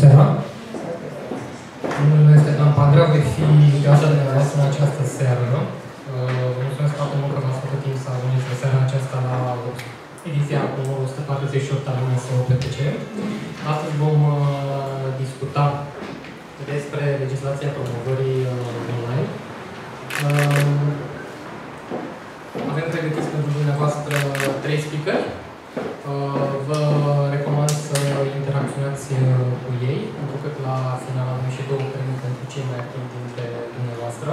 seara! Numele meu este Dan Pandrea, voi fi gazda de dumneavoastră în această seară. Vă mulțumesc foarte mult că m-ați făcut timp să ajungeți în seara aceasta la ediția cu numărul 148 al MSO PTC. Astăzi vom discuta despre legislația promovării online. Avem pregătiți pentru dumneavoastră 3 speakeri. Vă recomand să interacționați cu ei, pentru că la final avem și 2 premii pentru cei mai activi dintre dumneavoastră.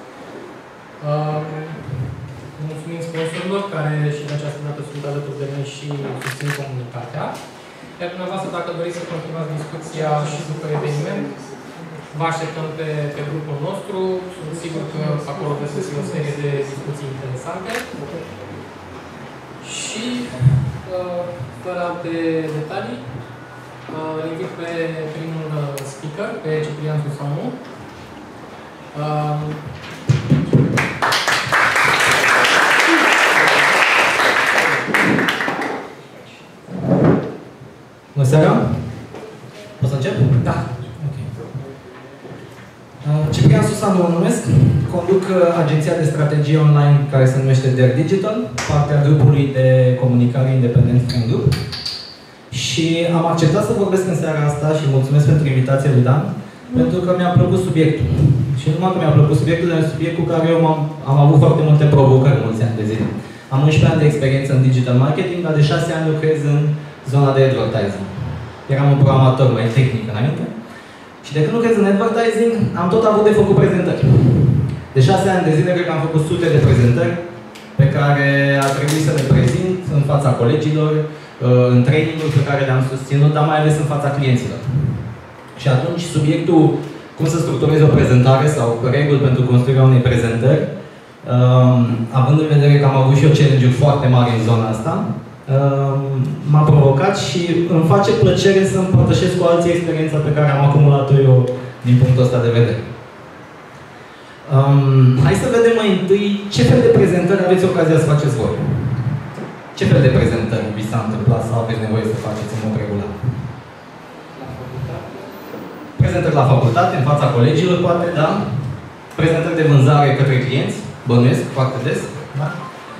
Mulțumim sponsorilor care și de această dată sunt alături de noi și susțin comunitatea. Iar dumneavoastră, dacă doriți să continuați discuția și după eveniment, vă așteptăm pe grupul nostru. Sunt sigur că acolo veți găsi o serie de discuții interesante. Și fără alte detalii, îl invit pe primul speaker, pe Ciprian Susanu. Bună seara! Poți să încep? Da. Okay. Ciprian Susanu mă numesc, conduc agenția de strategie online care se numește Der Digital, partea grupului de comunicare independent Friend Group. Și am acceptat să vorbesc în seara asta și mulțumesc pentru invitația lui Dan, pentru că mi-a plăcut subiectul. Și nu numai că mi-a plăcut subiectul, dar subiect cu care eu am avut foarte multe provocări mulți ani de zile. Am 11 ani de experiență în digital marketing, dar de 6 ani lucrez în zona de advertising. Eram un programator mai tehnic înainte. Și de când lucrez în advertising, am tot avut de făcut prezentări. De 6 ani de zile, cred că am făcut sute de prezentări pe care a trebuit să le prezint în fața colegilor, în training-uri pe care le-am susținut, dar mai ales în fața clienților. Și atunci, subiectul cum să structurezi o prezentare sau reguli pentru construirea unei prezentări, având în vedere că am avut și eu challenge-uri foarte mari în zona asta, m-a provocat și îmi face plăcere să împărtășesc cu alții experiența pe care am acumulat-o eu din punctul ăsta de vedere. Hai să vedem mai întâi ce fel de prezentări aveți ocazia să faceți voi. Ce fel de prezentări vi s-a întâmplat sau aveți nevoie să faceți în mod regulat? Prezentări la facultate, în fața colegilor, poate, da? Prezentări de vânzare către clienți, bănuiesc foarte des, da?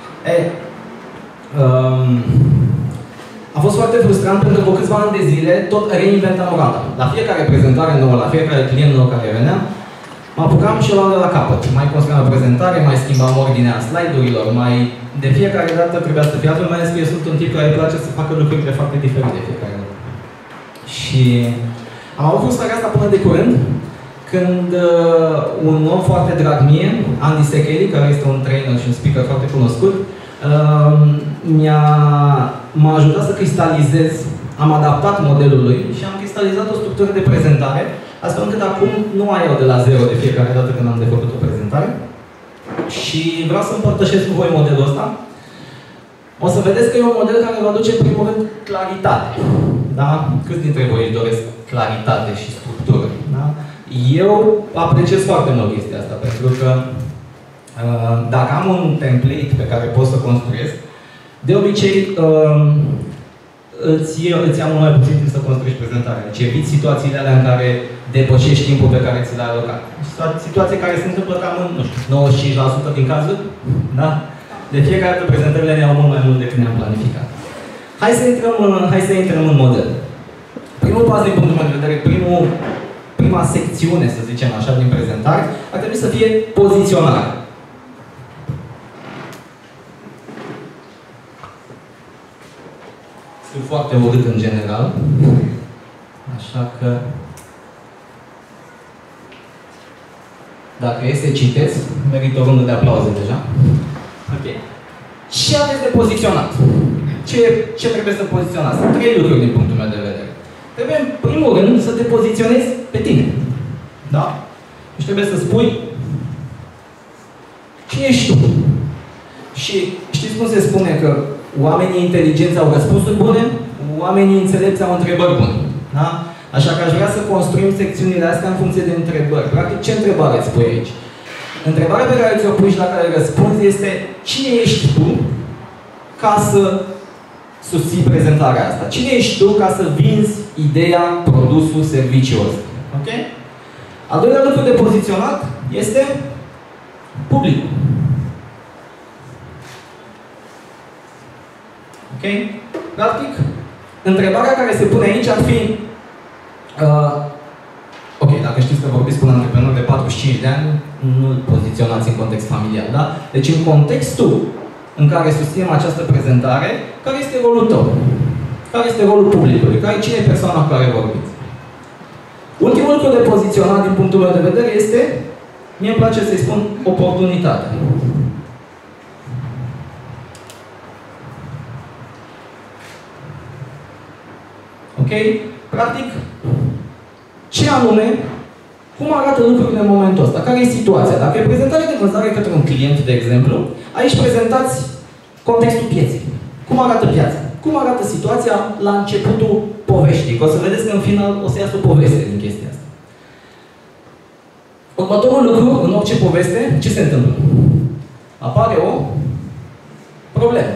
A fost foarte frustrant pentru că după câțiva ani de zile tot reinventam roata. La fiecare prezentare nouă, la fiecare client nou care venea, mă apucam și luam de la capăt. Mai construiam o prezentare, mai schimbam ordinea slide-urilor, de fiecare dată trebuia să fie altfel, mai ales că eu sunt un tip care îi place să facă lucrurile foarte diferite de fiecare dată. Și am avut frustrarea asta până de curând, când un om foarte drag mie, Andy Sekeli, care este un trainer și un speaker foarte cunoscut, m-a ajutat să cristalizez, am adaptat modelul lui și am cristalizat o structură de prezentare, astfel încât acum nu mai iau de la zero de fiecare dată când am de făcut o prezentare. Și vreau să împărtășesc cu voi modelul ăsta. O să vedeți că e un model care vă aduce în primul rând claritate. Da? Câți dintre voi își doresc claritate și structură? Da? Eu apreciez foarte mult chestia asta, pentru că dacă am un template pe care pot să construiesc, de obicei îți ia mult mai puțin timp să construiești prezentarea. Deci eviți situațiile alea în care depășești timpul pe care ți l-ai alocat. Situații care se întâmplă cam în, nu știu, 95% din cazuri, da? De fiecare dată prezentările ne iau mult mai mult decât ne-am planificat. Hai să intrăm în model. Primul pas din punctul meu de vedere, prima secțiune, să zicem așa, din prezentare, ar trebui să fie poziționare. Sunt foarte urât în general, așa că dacă e să citesc, merită o rundă de aplauze deja. Ok. Ce aveți de poziționat? Ce trebuie să poziționați? 3 lucruri din punctul meu de vedere. Trebuie, în primul rând, să te poziționezi pe tine. Da? Deci trebuie să spui cine ești tu. Și știți cum se spune că oamenii inteligenți au răspunsuri bune, oamenii înțelepți au întrebări bune. Da? Așa că aș vrea să construim secțiunile astea în funcție de întrebări. Practic, ce întrebare îți pui aici? Întrebarea pe care ți-o pui și la care răspunzi este cine ești tu ca să susții prezentarea asta? Cine ești tu ca să vinzi ideea, produsul, serviciul ăsta? Ok? Al doilea lucru de poziționat este publicul. Ok? Practic, întrebarea care se pune aici ar fi ok, dacă știți că vorbiți cu un antreprenor de 45 de ani, nu-l poziționați în context familial, da? Deci în contextul în care susținem această prezentare, care este rolul tău? Care este rolul publicului? Cine e persoana cu care vorbiți? Ultimul lucru de poziționat din punctul meu de vedere este, mie îmi place să-i spun, oportunitate. Ok? Practic, ce anume, cum arată lucrurile în momentul ăsta? Care e situația? Dacă e prezentare de vânzare către un client, de exemplu, aici prezentați contextul pieței. Cum arată piața? Cum arată situația la începutul poveștii? Că o să vedeți că în final o să iasă o poveste din chestia asta. Următorul lucru, în orice poveste, ce se întâmplă? Apare o problemă.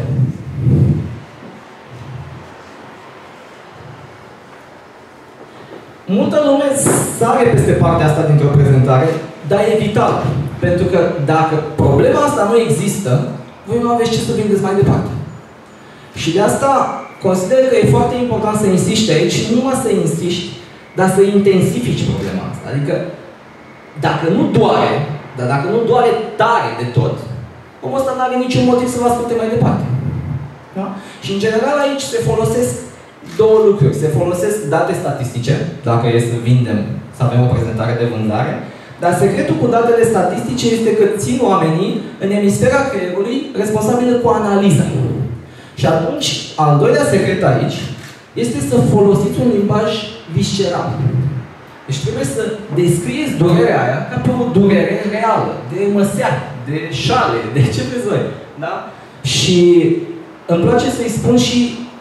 Multă lume sare peste partea asta dintr-o prezentare, dar e vital. Pentru că dacă problema asta nu există, voi nu aveți ce să vindeți mai departe. Și de asta consider că e foarte important să insiști aici, nu numai să insiști, dar să intensifici problema asta. Adică, dacă nu doare, dar dacă nu doare tare de tot, omul ăsta nu are niciun motiv să vă asculte mai departe. Da? Și în general aici se folosesc două lucruri. Se folosesc date statistice, dacă e să vindem, să avem o prezentare de vânzare, dar secretul cu datele statistice este că țin oamenii în emisfera creierului responsabilă cu analiza. Și atunci, al doilea secret aici este să folosiți un limbaj visceral. Deci trebuie să descrieți durerea aia ca pe o durere reală, de măseac, de șale, de ce vreți voi. Da? Și îmi place să-i spun și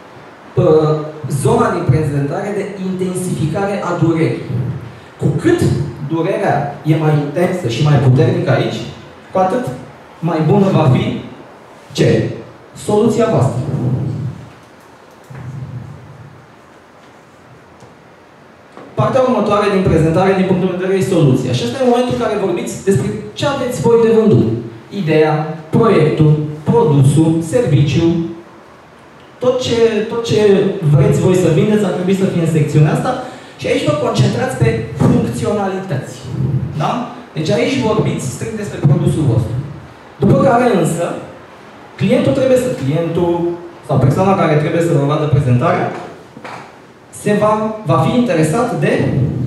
zona din prezentare de intensificare a durerii. Cu cât durerea e mai intensă și mai puternică aici, cu atât mai bună va fi ce? Soluția voastră. Partea următoare din prezentare, din punctul de vedere, e soluția. Și asta e momentul în care vorbiți despre ce aveți voi de vândut. Ideea, proiectul, produsul, serviciul. Tot ce vreți voi să vindeți ar trebui să fie în secțiunea asta. Și aici vă concentrați pe funcționalități. Da? Deci aici vorbiți strict despre produsul vostru. După care însă, clientul sau persoana care trebuie să vă vadă prezentarea va fi interesat de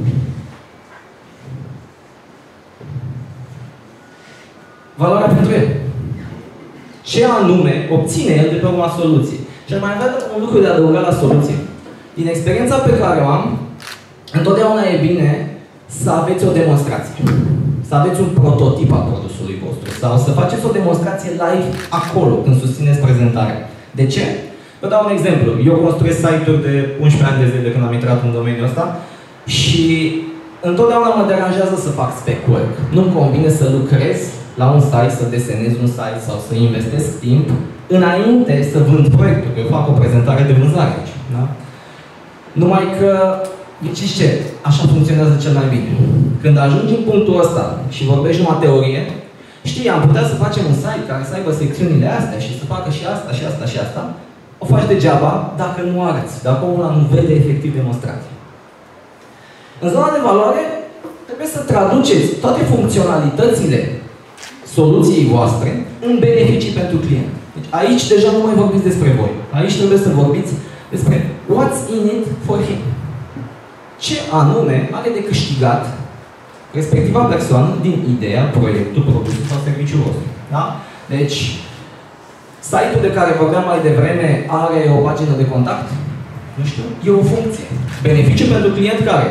valoarea pentru el. Ce anume obține el de pe urma soluției. Și mai avem un lucru de adăugat la soluție. Din experiența pe care o am, întotdeauna e bine să aveți o demonstrație. Să aveți un prototip al produsului vostru. Sau să faceți o demonstrație live acolo, când susțineți prezentarea. De ce? Vă dau un exemplu. Eu construiesc site-uri de 11 ani de zile de când am intrat în domeniul ăsta și întotdeauna mă deranjează să fac spec work. Nu-mi convine să lucrez la un site, să desenez un site sau să investesc timp înainte să vând proiectul, că eu fac o prezentare de vânzare aici. Da? Numai că, știți ce? Așa funcționează cel mai bine. Când ajungi în punctul ăsta și vorbești numai teorie, știi, am putea să facem un site care să aibă secțiunile astea și să facă și asta, și asta, și asta. O faci degeaba dacă nu arăți, dacă omul nu vede efectiv demonstrație. În zona de valoare, trebuie să traduceți toate funcționalitățile soluției voastre în beneficii pentru client. Deci aici deja nu mai vorbiți despre voi. Aici trebuie să vorbiți despre what's in it for him. Ce anume are de câștigat respectiva persoană din ideea, proiectul, produsul sau serviciul vostru. Da? Deci, site-ul de care vorbeam mai devreme are o pagină de contact? Nu știu. E o funcție. Beneficiu pentru client care?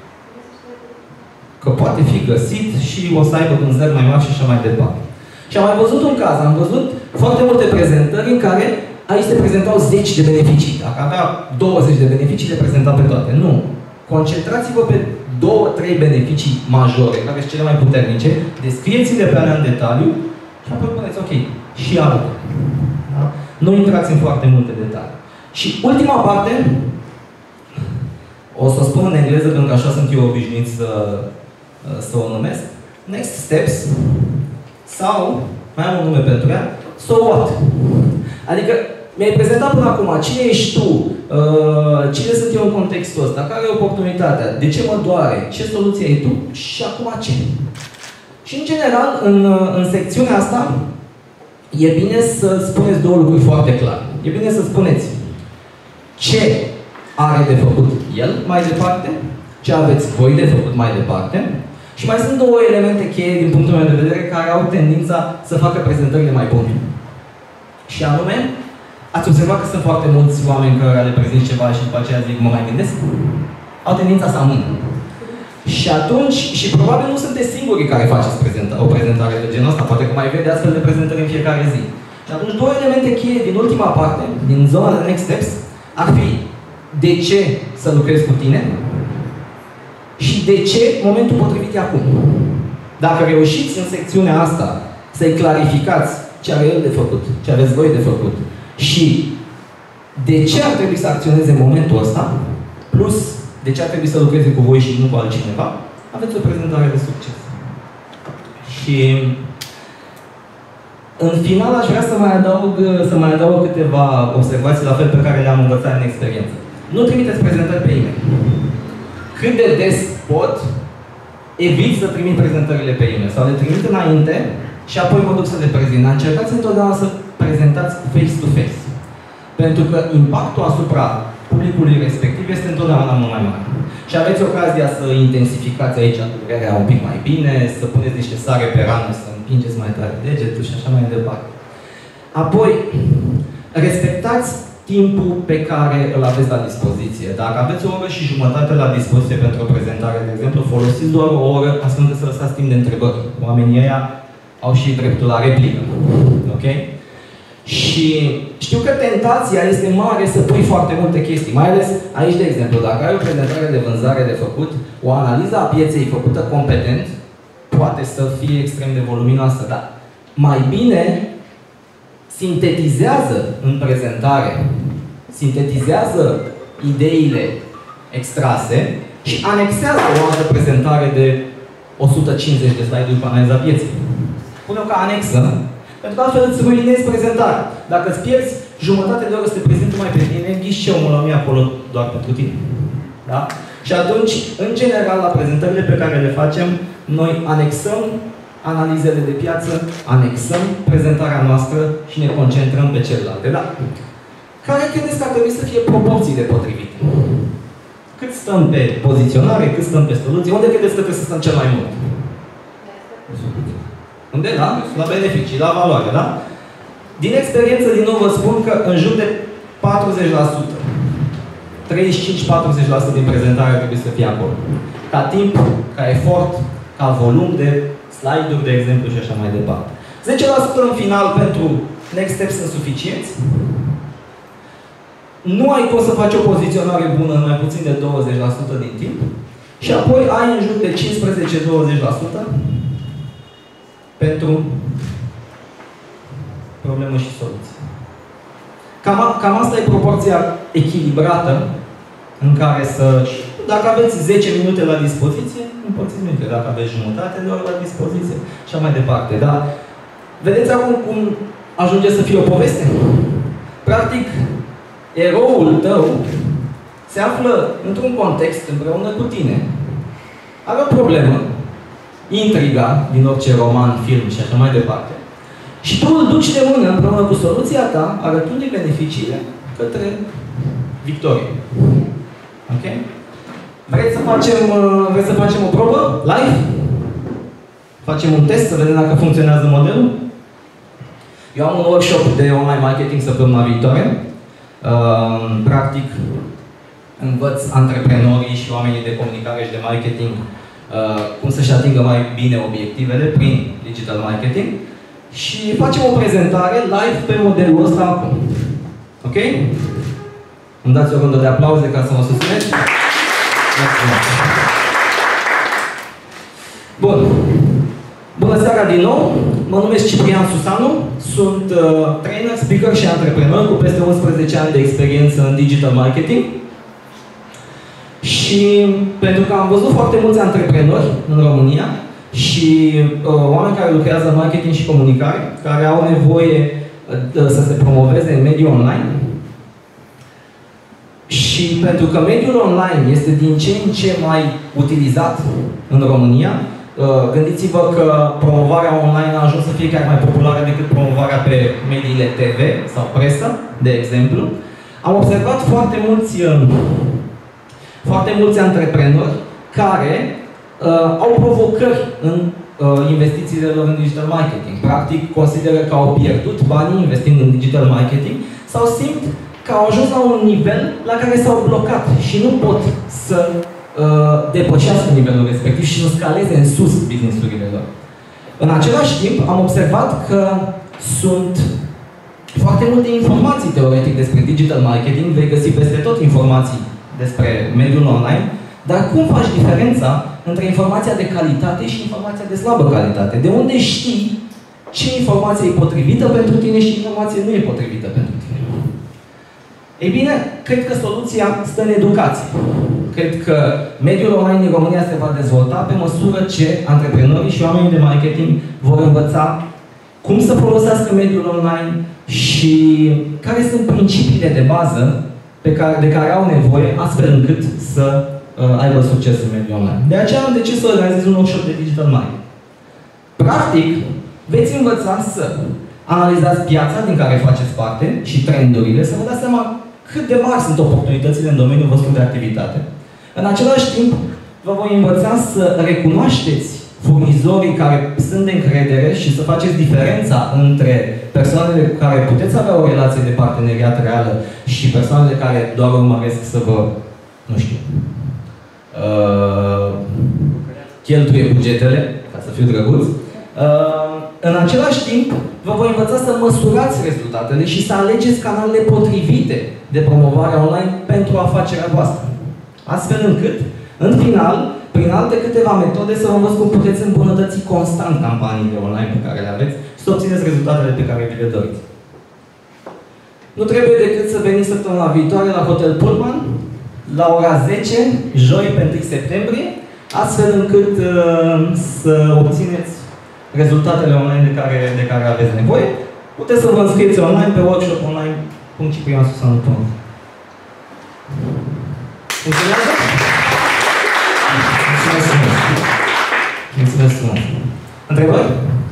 Că poate fi găsit și o să aibă vânzări mai mari și așa mai departe. Și am mai văzut un caz. Am văzut foarte multe prezentări în care aici se prezentau 10 de beneficii. Dacă avea 20 de beneficii, le prezenta pe toate. Nu. Concentrați-vă pe 2-3 beneficii majore, care sunt cele mai puternice, descrieți-le pe alea în detaliu și apoi puneți, ok, și arată. Da? Nu intrați în foarte multe detalii. Și ultima parte, o să o spun în engleză, pentru că așa sunt eu obișnuit să o numesc. Next steps, sau, mai am un nume pentru ea, so what? Adică, mi-ai prezentat până acum cine ești tu, cine sunt eu în contextul ăsta, care e oportunitatea, de ce mă doare, ce soluție ai tu și acum ce? Și în general, în secțiunea asta, e bine să spuneți două lucruri foarte clare. E bine să spuneți ce are de făcut el mai departe, ce aveți voi de făcut mai departe. Și mai sunt două elemente cheie din punctul meu de vedere care au tendința să facă prezentările mai bune. Și anume, ați observat că sunt foarte mulți oameni care le prezint ceva și după aceea zic, mă mai gândesc? Au tendința să amână. Și atunci, și probabil nu sunteți singurii care faceți o prezentare de genul ăsta, poate că mai vede astfel de prezentări în fiecare zi. Și atunci, două elemente cheie din ultima parte, din zona de next steps, ar fi de ce să lucrezi cu tine și de ce momentul potrivit e acum. Dacă reușiți în secțiunea asta să-i clarificați ce are el de făcut, ce aveți voi de făcut și de ce ar trebui să acționeze în momentul ăsta, plus de ce ar trebui să lucreze cu voi și nu cu altcineva, aveți o prezentare de succes. Și în final aș vrea să mai adaug câteva observații la fel pe care le-am învățat în experiență. Nu trimiteți prezentări pe e-mail. Cât de des pot, evit să trimit prezentările pe e-mail sau le trimit înainte și apoi mă duc să le prezint. Încercați întotdeauna să prezentați face-to-face. Pentru că impactul asupra publicului respectiv este întotdeauna mult mai mare. Și aveți ocazia să intensificați aici durerea un pic mai bine, să puneți niște sare pe rană, să împingeți mai tare degetul și așa mai departe. Apoi, respectați timpul pe care îl aveți la dispoziție. Dacă aveți o oră și jumătate la dispoziție pentru o prezentare, de exemplu, folosiți doar o oră astfel încât să lăsați timp de întrebări. Oamenii ăia au și dreptul la replică. Ok? Și știu că tentația este mare să pui foarte multe chestii. Mai ales aici, de exemplu, dacă ai o prezentare de vânzare de făcut, o analiză a pieței făcută competent poate să fie extrem de voluminoasă, dar mai bine sintetizează în prezentare, sintetizează ideile extrase și anexează o altă prezentare de 150 de slide-uri pe analiza pieței. Pune-o ca anexă, pentru că altfel îți ruinezi prezentarea. Dacă îți pierzi jumătate de oră să te prezintă mai pe tine, ghișeul mă acolo doar pentru tine. Da? Și atunci, în general, la prezentările pe care le facem, noi anexăm analizele de piață, anexăm prezentarea noastră și ne concentrăm pe celelalte. Da? Care credeți că ar trebui să fie proporțiile potrivite? Cât stăm pe poziționare, cât stăm pe soluție? Unde credeți că trebuie să stăm cel mai mult? Unde? Da? La beneficii, la valoare, da? Din experiență, din nou vă spun că în jur de 40%, 35-40% din prezentare trebuie să fie acolo. Ca timp, ca efort, ca volum de slide-uri, de exemplu, și așa mai departe. 10% în final pentru next steps sunt suficienți. Nu ai cum să faci o poziționare bună în mai puțin de 20% din timp. Și apoi ai în jur de 15-20% pentru problemă și soluție. Cam asta e proporția echilibrată în care să... Dacă aveți 10 minute la dispoziție, împărțiți minute. Dacă aveți jumătate de oră la dispoziție și așa mai departe. Dar vedeți acum cum ajunge să fie o poveste? Practic, eroul tău se află într-un context împreună cu tine. Are o problemă, intriga din orice roman, film și așa mai departe. Și tu îl duci de mână împreună cu soluția ta, arătându-i beneficiile către victorie. Ok? Vreți să facem o probă? Live? Facem un test să vedem dacă funcționează modelul? Eu am un workshop de online marketing săptămâna viitoare. Practic, învăț antreprenorii și oamenii de comunicare și de marketing cum să-și atingă mai bine obiectivele prin digital marketing. Și facem o prezentare live pe modelul ăsta acum. Ok? Îmi dați o rundă de aplauze ca să mă susțineți? Bun. Bună seara din nou. Mă numesc Ciprian Susanu. Sunt trainer, speaker și antreprenor cu peste 11 ani de experiență în digital marketing. Și pentru că am văzut foarte mulți antreprenori în România și oameni care lucrează în marketing și comunicare, care au nevoie să se promoveze în mediul online. Și pentru că mediul online este din ce în ce mai utilizat în România, gândiți-vă că promovarea online a ajuns să fie chiar mai populară decât promovarea pe mediile TV sau presă, de exemplu. Am observat foarte mulți antreprenori care au provocări în investițiile lor în digital marketing. Practic, consideră că au pierdut banii investind în digital marketing sau simt că au ajuns la un nivel la care s-au blocat și nu pot să depășească nivelul respectiv și să scaleze în sus business-urile lor. În același timp, am observat că sunt foarte multe informații teoretic despre digital marketing, vei găsi peste tot informații despre mediul online, dar cum faci diferența între informația de calitate și informația de slabă calitate? De unde știi ce informație e potrivită pentru tine și ce informație nu e potrivită pentru tine? Ei bine, cred că soluția stă în educație. Cred că mediul online din România se va dezvolta pe măsură ce antreprenorii și oamenii de marketing vor învăța cum să folosească mediul online și care sunt principiile de bază de care au nevoie, astfel încât să aibă succes în mediul online. De aceea am decis să organizez un workshop de digital marketing. Practic, veți învăța să analizați piața din care faceți parte și trendurile, să vă dați seama cât de mari sunt oportunitățile în domeniul vostru de activitate. În același timp, vă voi învăța să recunoașteți furnizorii care sunt de încredere și să faceți diferența între persoanele cu care puteți avea o relație de parteneriat reală și persoanele care doar urmăresc să vă, nu știu, cheltuie bugetele, ca să fiu drăguț. În același timp, vă voi învăța să măsurați rezultatele și să alegeți canalele potrivite de promovare online pentru afacerea voastră. Astfel încât, în final, prin alte câteva metode, să vă învăț cum puteți îmbunătăți constant campaniile online pe care le aveți și să obțineți rezultatele pe care vi le doriți. Nu trebuie decât să veniți săptămâna viitoare la Hotel Pullman, la ora 10, joi, pe 1 septembrie, astfel încât să obțineți rezultatele online de care aveți nevoie. Puteți să vă înscrieți online pe workshoponline.cipriansusanu.ro. Funcționează? Mulțumesc frumos! Mulțumesc frumos! Întrebări?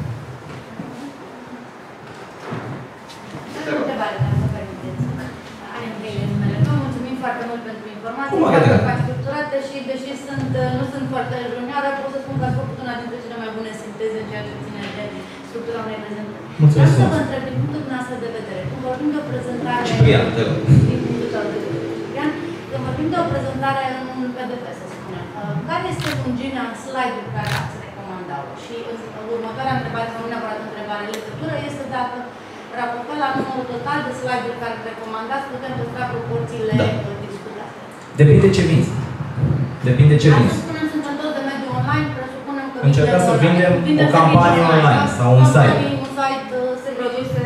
Am o întrebare, dacă vă permiteți. Are Andrei numele meu. Mulțumim foarte mult pentru informații. Foarte structurate și, deși nu sunt foarte junioară, pot să spun că ați făcut una dintre cele mai bune sinteze în ceea ce ține de structura unei prezentări. Vreau să vă întreb, din punctul dumneavoastră de vedere, când vorbim de o prezentare... Ciprian, te rog. Din punctul tău de vedere, Ciprian, când vorbim de o prezentare în un PDF, să spunem, care este lungimea slide-ului care ați recomanda-o? Și următoarea întrebare, sau nu neapărat întrebare, legătură, este dacă raportat la numărul total de slide-uri care recomandați, putem păstra proporțiile discutate. Depinde ce vinzi. Depinde ce vinzi. Spunem, suntem tot de mediul online, presupunem că încercăm să vindem o campanie online sau un site. Un site se produse.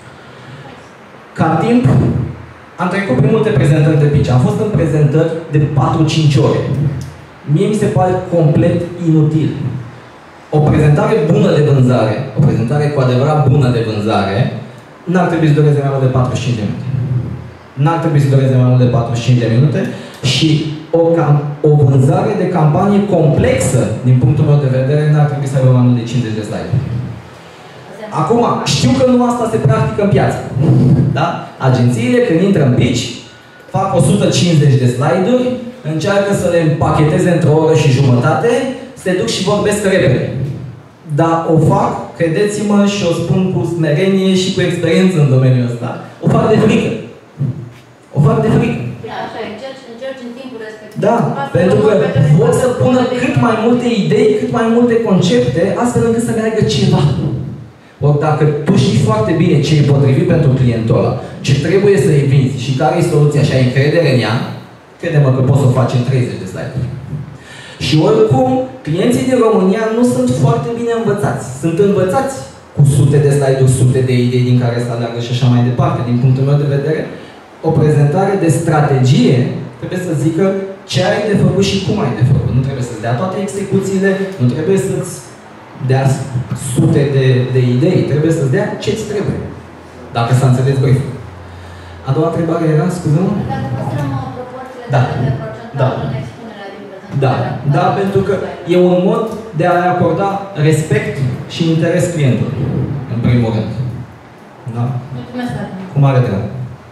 Ca timp, am trecut prin multe prezentări de pitch. Am fost în prezentări de 4-5 ore. Mie mi se pare complet inutil. O prezentare bună de vânzare, o prezentare cu adevărat bună de vânzare, n-ar trebui să dureze mai mult de 45 de minute. N-ar trebui să dureze mai mult de 45 de minute și o vânzare de campanie complexă, din punctul meu de vedere, n-ar trebui să aibă mai mult de 50 de slide-uri. Acum, știu că nu asta se practică în piață. Da? Agențiile, când intră în pitch, fac 150 de slide-uri, încearcă să le împacheteze într-o oră și jumătate, se duc și vorbesc repede. Dar o fac, credeți-mă, și o spun cu smerenie și cu experiență în domeniul ăsta, o fac de frică. O fac de frică. Așa, încerci în timpul respectiv. Da, pentru că vor să pună cât mai multe idei, cât mai multe concepte, astfel încât să meargă ceva. Ori dacă tu știi foarte bine ce e potrivit pentru clientul ăla, ce trebuie să-i vinzi și care e soluția și ai încredere în ea, crede-mă că poți să o faci în 30 de slide-uri. Și oricum, clienții din România nu sunt foarte bine învățați. Sunt învățați cu sute de slide-uri, sute de idei din care să aleagă și așa mai departe. Din punctul meu de vedere, o prezentare de strategie trebuie să zică ce ai de făcut și cum ai de făcut. Nu trebuie să-ți dea toate execuțiile, nu trebuie să-ți dea sute de idei, trebuie să-ți dea ce-ți trebuie. Dacă s-a înțeles brief-ul. A doua întrebare era, scuze-mă? Dacă păstrăm proporțiile Da. de procentaj în expunerea din prezentare. Da, pentru că e un mod de a acorda respect și interes clientului, în primul rând. Da? Mulțumesc foarte mult. Cu mare drag.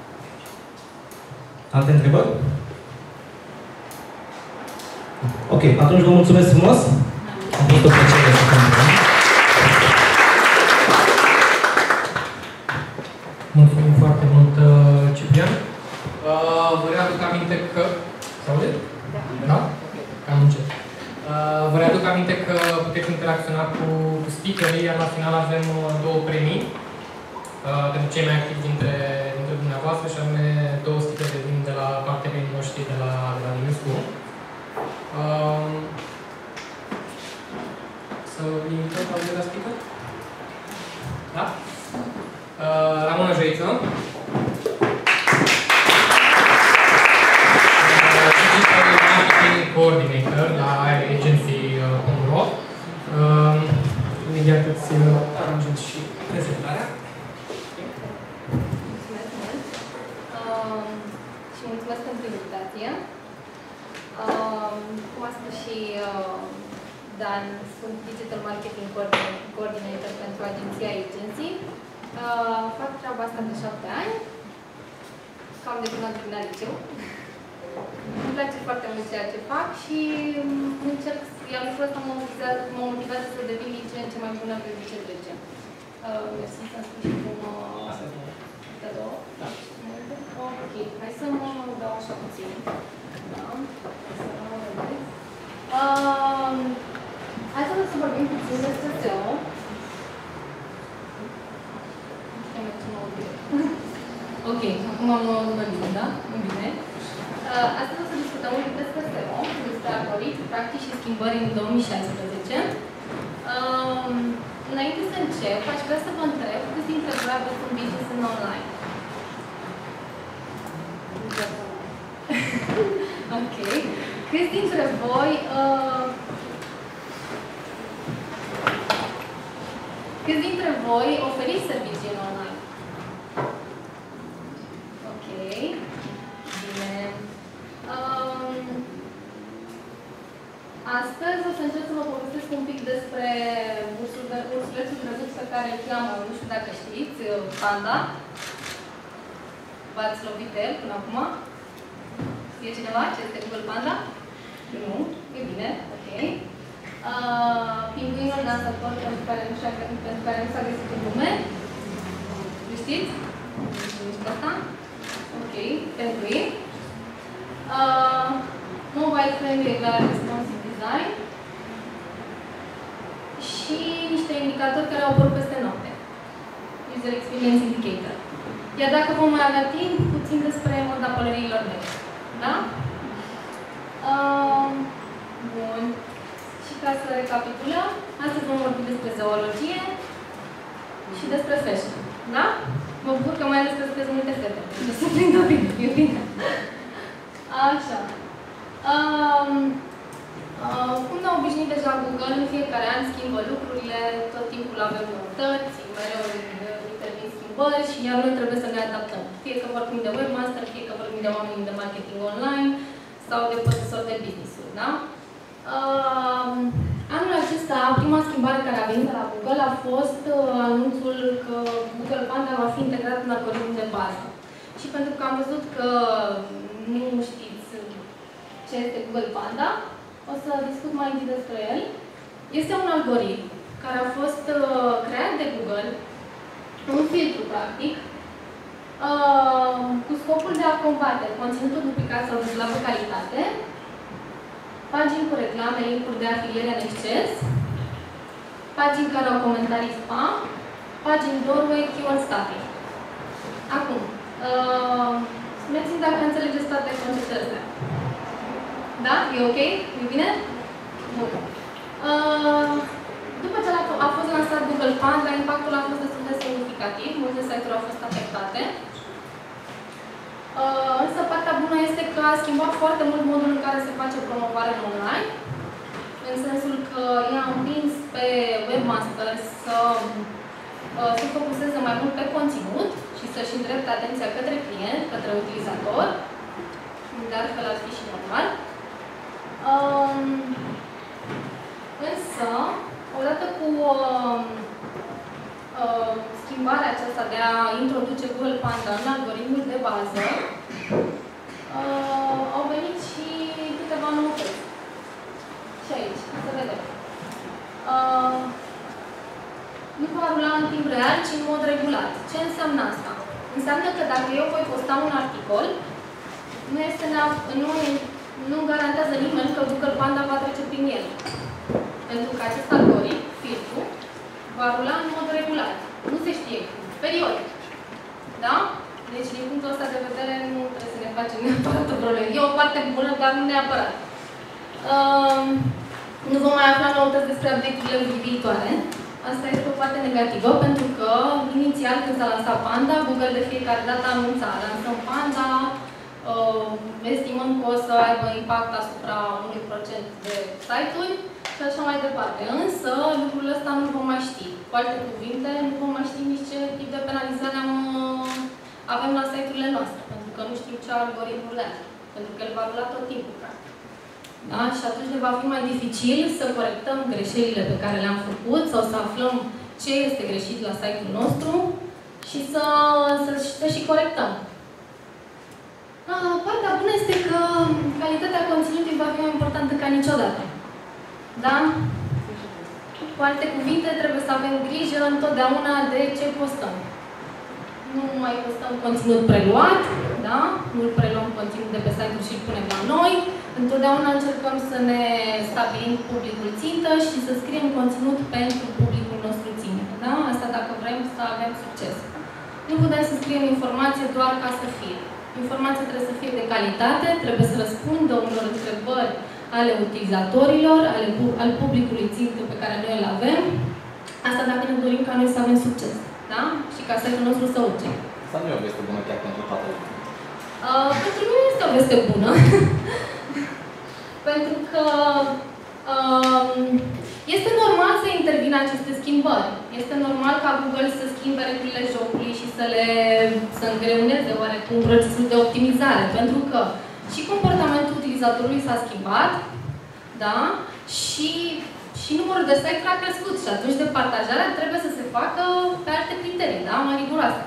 Alte întrebări? Ok, atunci vă mulțumesc frumos. A fost o plăcere să fim împreună. Mulțumim foarte mult, Ciprian. Vă readuc aminte că... S-aude? Da? Cam încet. Vă readuc aminte că puteți interacționa cu speakerii, iar la final avem două premii pentru cei mai activi dintre dumneavoastră, și anume 2 sticle de vin de la partenerii noștri de la Dinescu. Să limităm pe al doilea speaker? Da? Ramona Joiță. Digital Marketing Coordinator la agency.ro. Imediat îți aranjez și prezentarea. Mulțumesc mult și mulțumesc pentru invitație. Cum a spus și Dan, sunt Digital Marketing Coordinator pentru agenția Agency. Fac treaba asta de 7 ani, cam de când am terminat liceu. Îmi place foarte mult ceea ce fac și încerc, iar lucrul ăsta mă motivează să devin din ce în ce mai bună pe zi ce trece. Mersi să-mi spui și cum... Astea două? Da. Ok, hai să mă dau așa puțin. Da. Hai să vorbim puțin despre SEO. Ok, acum am vorbit, da? Bine. Astăzi o să discutăm un pic despre SEO, despre algoritmi, practici și schimbări în 2016. Înainte să încep, aș vrea să vă întreb câți dintre voi aveți un business în online? Ok. Câți dintre voi oferiți servicii în online? Ok. Bine. Astăzi o să încerc să vă povestesc un pic despre ursulețul drăguț pe care îl cheamă, nu știu dacă știți, Panda. V-ați lovit de el până acum? Știe cineva ce este Google Panda? Nu? E bine, ok. Pinguinul dansator pentru care nu s-a găsit în lume. Știți? Știți asta? Ok, pentru ei. Mobile friendly regular responsive design. Și niște indicatori care au apărut peste noapte. User experience indicator. Iar dacă vom mai avea timp, puțin despre moda pălăriilor mele. Da? Bun. Și ca să recapitulăm, astăzi vom vorbi despre zoologie și despre fashion. Da? Mă bucur că mai ales că sunteți multe fete. O să prindă bine. E bine. Așa. Cum ne-a obișnuit deja Google, în fiecare an schimbă lucrurile, tot timpul avem noutăți, mereu intervin schimbări și iar noi trebuie să ne adaptăm. Fie că vorbim de webmaster, fie că vorbim de oameni de marketing online sau de procesori de business-uri, da? Anul acesta, prima schimbare care a venit de la Google a fost anunțul că Google Panda va fi integrat în algoritmul de bază. Și pentru că am văzut că nu știți ce este Google Panda, o să discut mai întâi despre el. Este un algoritm care a fost creat de Google, un filtru, practic, cu scopul de a combate conținutul duplicat sau de slabă calitate, pagini cu reclame, link-uri de afiliere în exces, pagini care au comentarii spam, pagini doorway, keyword stuffing. Acum, spuneți-mi dacă înțelegeți toate conceptele astea. Da? E ok? E bine? Bun. După ce a fost lansat Google Panda, impactul a schimbat foarte mult modul în care se face promovare online, în sensul că i-a împins pe webmaster să se focuseze mai mult pe conținut și să-și îndrepte atenția către client, către utilizator. De altfel ar fi și normal. Însă, odată cu schimbarea aceasta de a introduce Google Panda în algoritmul de bază, au venit și câteva noutăți. Și aici, să vedem. Nu va rula în timp real, ci în mod regulat. Ce înseamnă asta? Înseamnă că dacă eu voi posta un articol, nu garantează nimeni că Google Panda va trece prin el. Pentru că acest algoritm, filtru, va rula în mod regulat. Nu se știe cum. Periodic. Da? Deci, din punctul ăsta de vedere, nu trebuie să ne facem neapărat o problemă. E o parte bună, dar nu neapărat. Nu vom mai afla noutăți despre update-urile viitoare. Asta este o parte negativă, pentru că, inițial, când s-a lansat Panda, Google de fiecare dată anunța: lansăm Panda, estimăm că o să aibă impact asupra unui procent de site-uri și așa mai departe. Însă, lucrul ăsta nu vom mai ști. Cu alte cuvinte, nu vom mai ști nici ce tip de penalizare avem la site-urile noastre, pentru că nu știm ce algoritm rulează. Pentru că el va rula tot timpul, practic. Da? Și atunci ne va fi mai dificil să corectăm greșelile pe care le-am făcut sau să aflăm ce este greșit la site-ul nostru și să și corectăm. Partea bună este că calitatea conținutului va fi mai importantă ca niciodată. Da? Cu alte cuvinte, trebuie să avem grijă întotdeauna de ce postăm. Nu mai postăm conținut preluat, da? Nu preluăm conținut de pe site-uri și îl punem la noi. Întotdeauna încercăm să ne stabilim publicul țintă și să scriem conținut pentru publicul nostru țintă. Da? Asta dacă vrem să avem succes. Nu putem să scriem informație doar ca să fie. Informația trebuie să fie de calitate, trebuie să răspundă unor întrebări ale utilizatorilor, al publicului țintă pe care noi îl avem. Asta dacă ne dorim ca noi să avem succes. Da? Și ca site-ul nostru să urce. Asta nu e o veste bună chiar pentru toată lumea. Pentru mine este o veste bună. Pentru că este normal să intervină aceste schimbări. Este normal ca Google să schimbe regulile jocului și să îngreuneze oarecum procesul de optimizare. Pentru că și comportamentul utilizatorului s-a schimbat, da? Și numărul de site-uri a crescut și atunci departajarea trebuie să se facă pe alte criterii, da? Mai riguroase.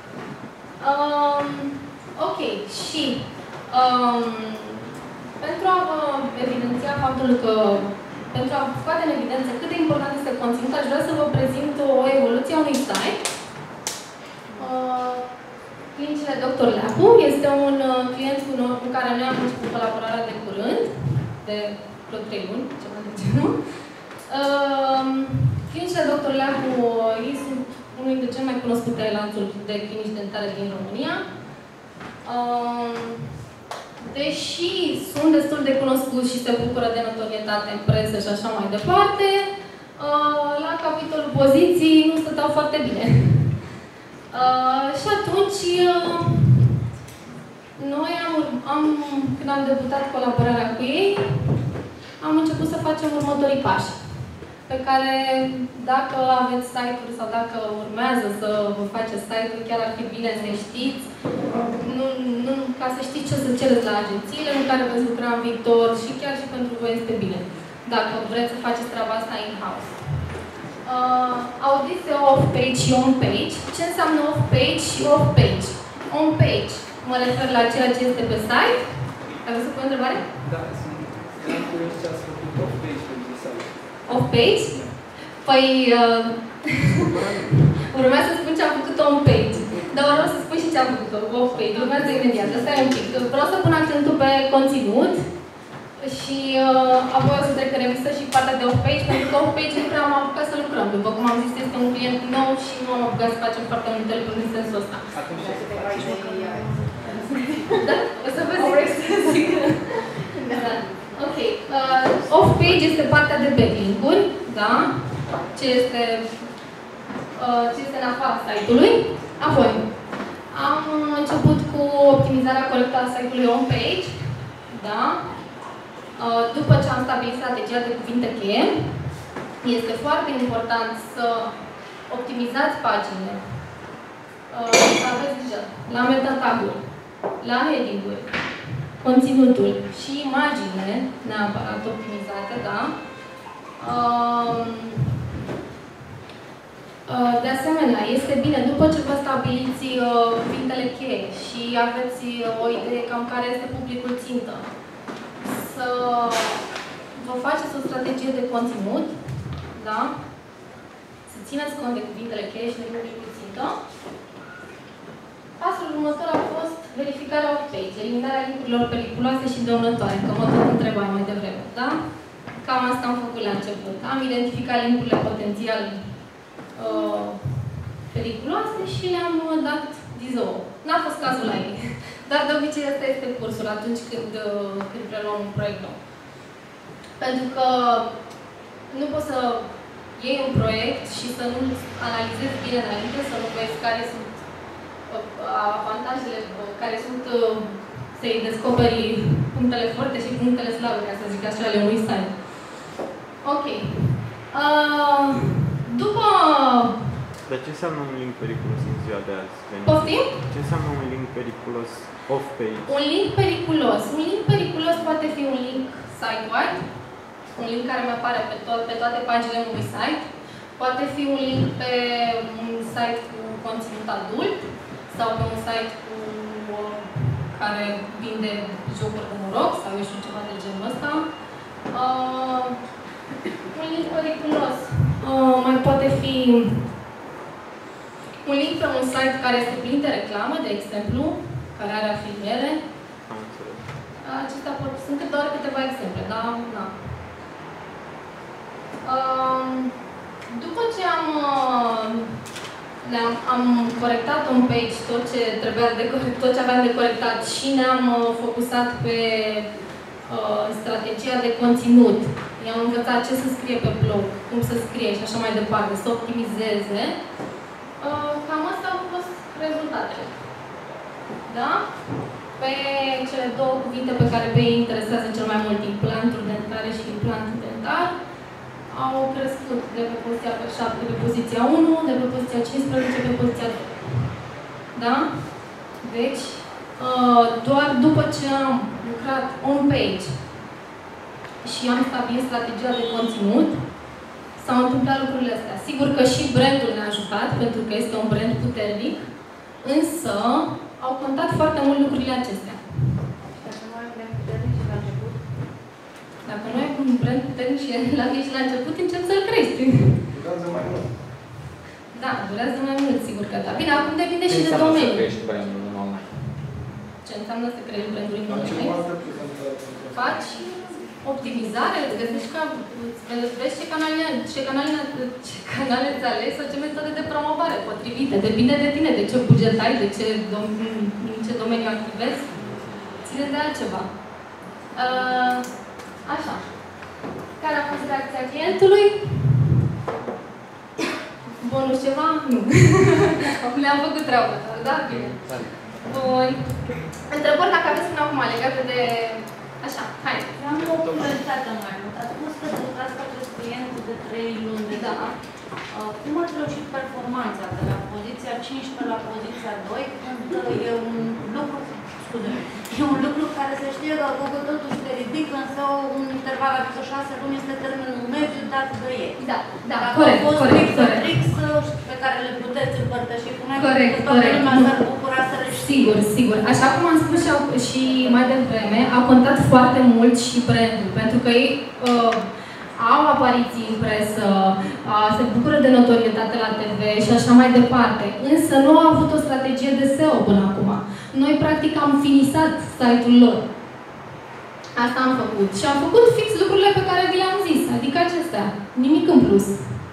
Ok. Și pentru a evidenția faptul că pentru a scoate în evidență cât de important este conținutul, aș vrea să vă prezint o evoluție a unui site. Clinicile Dr. Leapu este un client cu care noi am început colaborarea de curând, de vreo 3 luni, ceva de genul. Clinicile Dr. Leapu, ei sunt unul dintre cele mai cunoscute lanțuri de clinici dentare din România. Deși sunt destul de cunoscuți și se bucură de notorietate în presă și așa mai departe, la capitolul poziții nu stăteau foarte bine. Și atunci, noi când am debutat colaborarea cu ei, am început să facem următorii pași, pe care, dacă aveți site-uri sau dacă urmează să vă faceți site-uri, chiar ar fi bine să știți, ca să știți ce o să cereți la agențiile în care veți lucra în viitor și chiar și pentru voi este bine, dacă vreți să faceți treaba asta in-house. Audiți off-page și on-page. Ce înseamnă off-page și off-page? On-page, mă refer la ceea ce este pe site. Aveți să pun o întrebare? Da, sunt curios ce ați făcut off-page pentru site. Off-page? Păi, urmează să spun ce am făcut on-page. Dar vreau să spun și ce am făcut off-page. Urmează imediat. Asta e un pic. Vreau să pun accentul pe conținut și apoi o să trec în revistă și partea de off-page, pentru că off-page nu prea am apucat să lucrăm. După cum am zis, este un client nou și nu am apucat să facem foarte multe lucruri în sensul ăsta. Da? O să vă zic. Da. Ok. Off-page este partea de backlink-uri, da? Ce este în afara site-ului. Apoi, am început cu optimizarea corectă a site-ului on-page Da? După ce am stabilit strategia de cuvinte cheie, este foarte important să optimizați paginile. Să aveți grijă la meta-tag-uri, la heading-uri, conținutul și imaginile neapărat optimizate, da? De asemenea, este bine, după ce vă stabiliți cuvintele cheie și aveți o idee cam care este publicul țintă, să vă faceți o strategie de conținut, da? Să țineți cont de cuvintele cheie și de publicul țintă. Pasul următor a fost verificarea off-page, eliminarea link-urilor periculoase și dăunătoare, că mă tot întrebam mai devreme, da? Cam asta am făcut la început. Am identificat link-urile potențial periculoase și le-am dat dizou. N-a fost cazul la ei. Dar de obicei asta este cursul atunci când preluăm un proiect nou. Pentru că nu poți să iei un proiect și să nu analizezi bine înainte, să nu vezi care sunt avantajele, care sunt să-i descoperi punctele forte și punctele slabe, ca să zic așa, ale unui site. Ok. După... Dar ce înseamnă un link periculos în ziua de azi? Poftim? Ce înseamnă un link periculos off-page? Un link periculos. Un link periculos poate fi un link site-wide, un link care mi apare pe toate paginile unui site, poate fi un link pe un site cu conținut adult sau pe un site care vinde jocuri de noroc sau eu știu ceva de genul ăsta. Un link periculos mai poate fi un link pe un site care este plin de reclamă, de exemplu, care are afiliere. Am înțeles. Acestea sunt doar câteva exemple, dar na. După ce am corectat un page, tot ce trebuia de corectat, tot ce aveam de corectat și ne-am focusat pe strategia de conținut. I-am învățat ce să scrie pe blog, cum să scrie și așa mai departe, să optimizeze. Cam asta au fost rezultatele. Da? Pe cele două cuvinte pe care pe ei interesează cel mai mult, implanturi dentare și implant dentar, au crescut de pe poziția 7 pe poziția 1, de pe poziția 15 pe poziția 2. Da? Deci, doar după ce am lucrat on page și am stabilit strategia de conținut, s-au întâmplat lucrurile astea. Sigur că și brandul ne-a ajutat, pentru că este un brand puternic, însă au contat foarte mult lucrurile acestea. Dacă nu ai brand puternic și la început? Dacă nu ai un brand puternic și la început, începi să-l crești. Durează mai mult. Da, durează mai mult, sigur că da. Bine, acum depinde și de Ce domeniu. înseamnă să crești brandul în online? Ce înseamnă să crești brandul în Dar ce online? altă prezentare? Faci optimizare, îți găsești vezi ce canale îți alegi sau ce metode de promovare potrivite. Depinde de tine, de ce buget ai, de ce domeniu activezi. Ține de altceva. Așa. Care a fost reacția clientului? Bonus ceva? Nu. Le-am făcut treaba, da? Bine. Bun. Întrebări dacă aveți până acum legate de... Așa, hai. Eu am o curiositate mai mult. Ați spus că lucrați cu acest client de 3 luni de Da. Cum ați reușit performanța de la poziția 15 la poziția 2, când e un lucru, e un lucru care se știe că totul se ridică, însă un interval, adică 6 luni este termenul mediu dat de ei. Da, da, Dacă corect, au fost corect. tricks pe care le puteți împărtăși cu noi, Corect, că toată corect. lumea s-ar bucura să le știe. Sigur, sigur. Așa cum am spus și mai devreme, a contat foarte mult și brandul, pentru că ei au apariții în presă, se bucură de notorietate la TV și așa mai departe. Însă nu au avut o strategie de SEO până acum. Noi, practic, am finisat site-ul lor. Asta am făcut. Și am făcut fix lucrurile pe care vi le-am zis, adică acestea. Nimic în plus.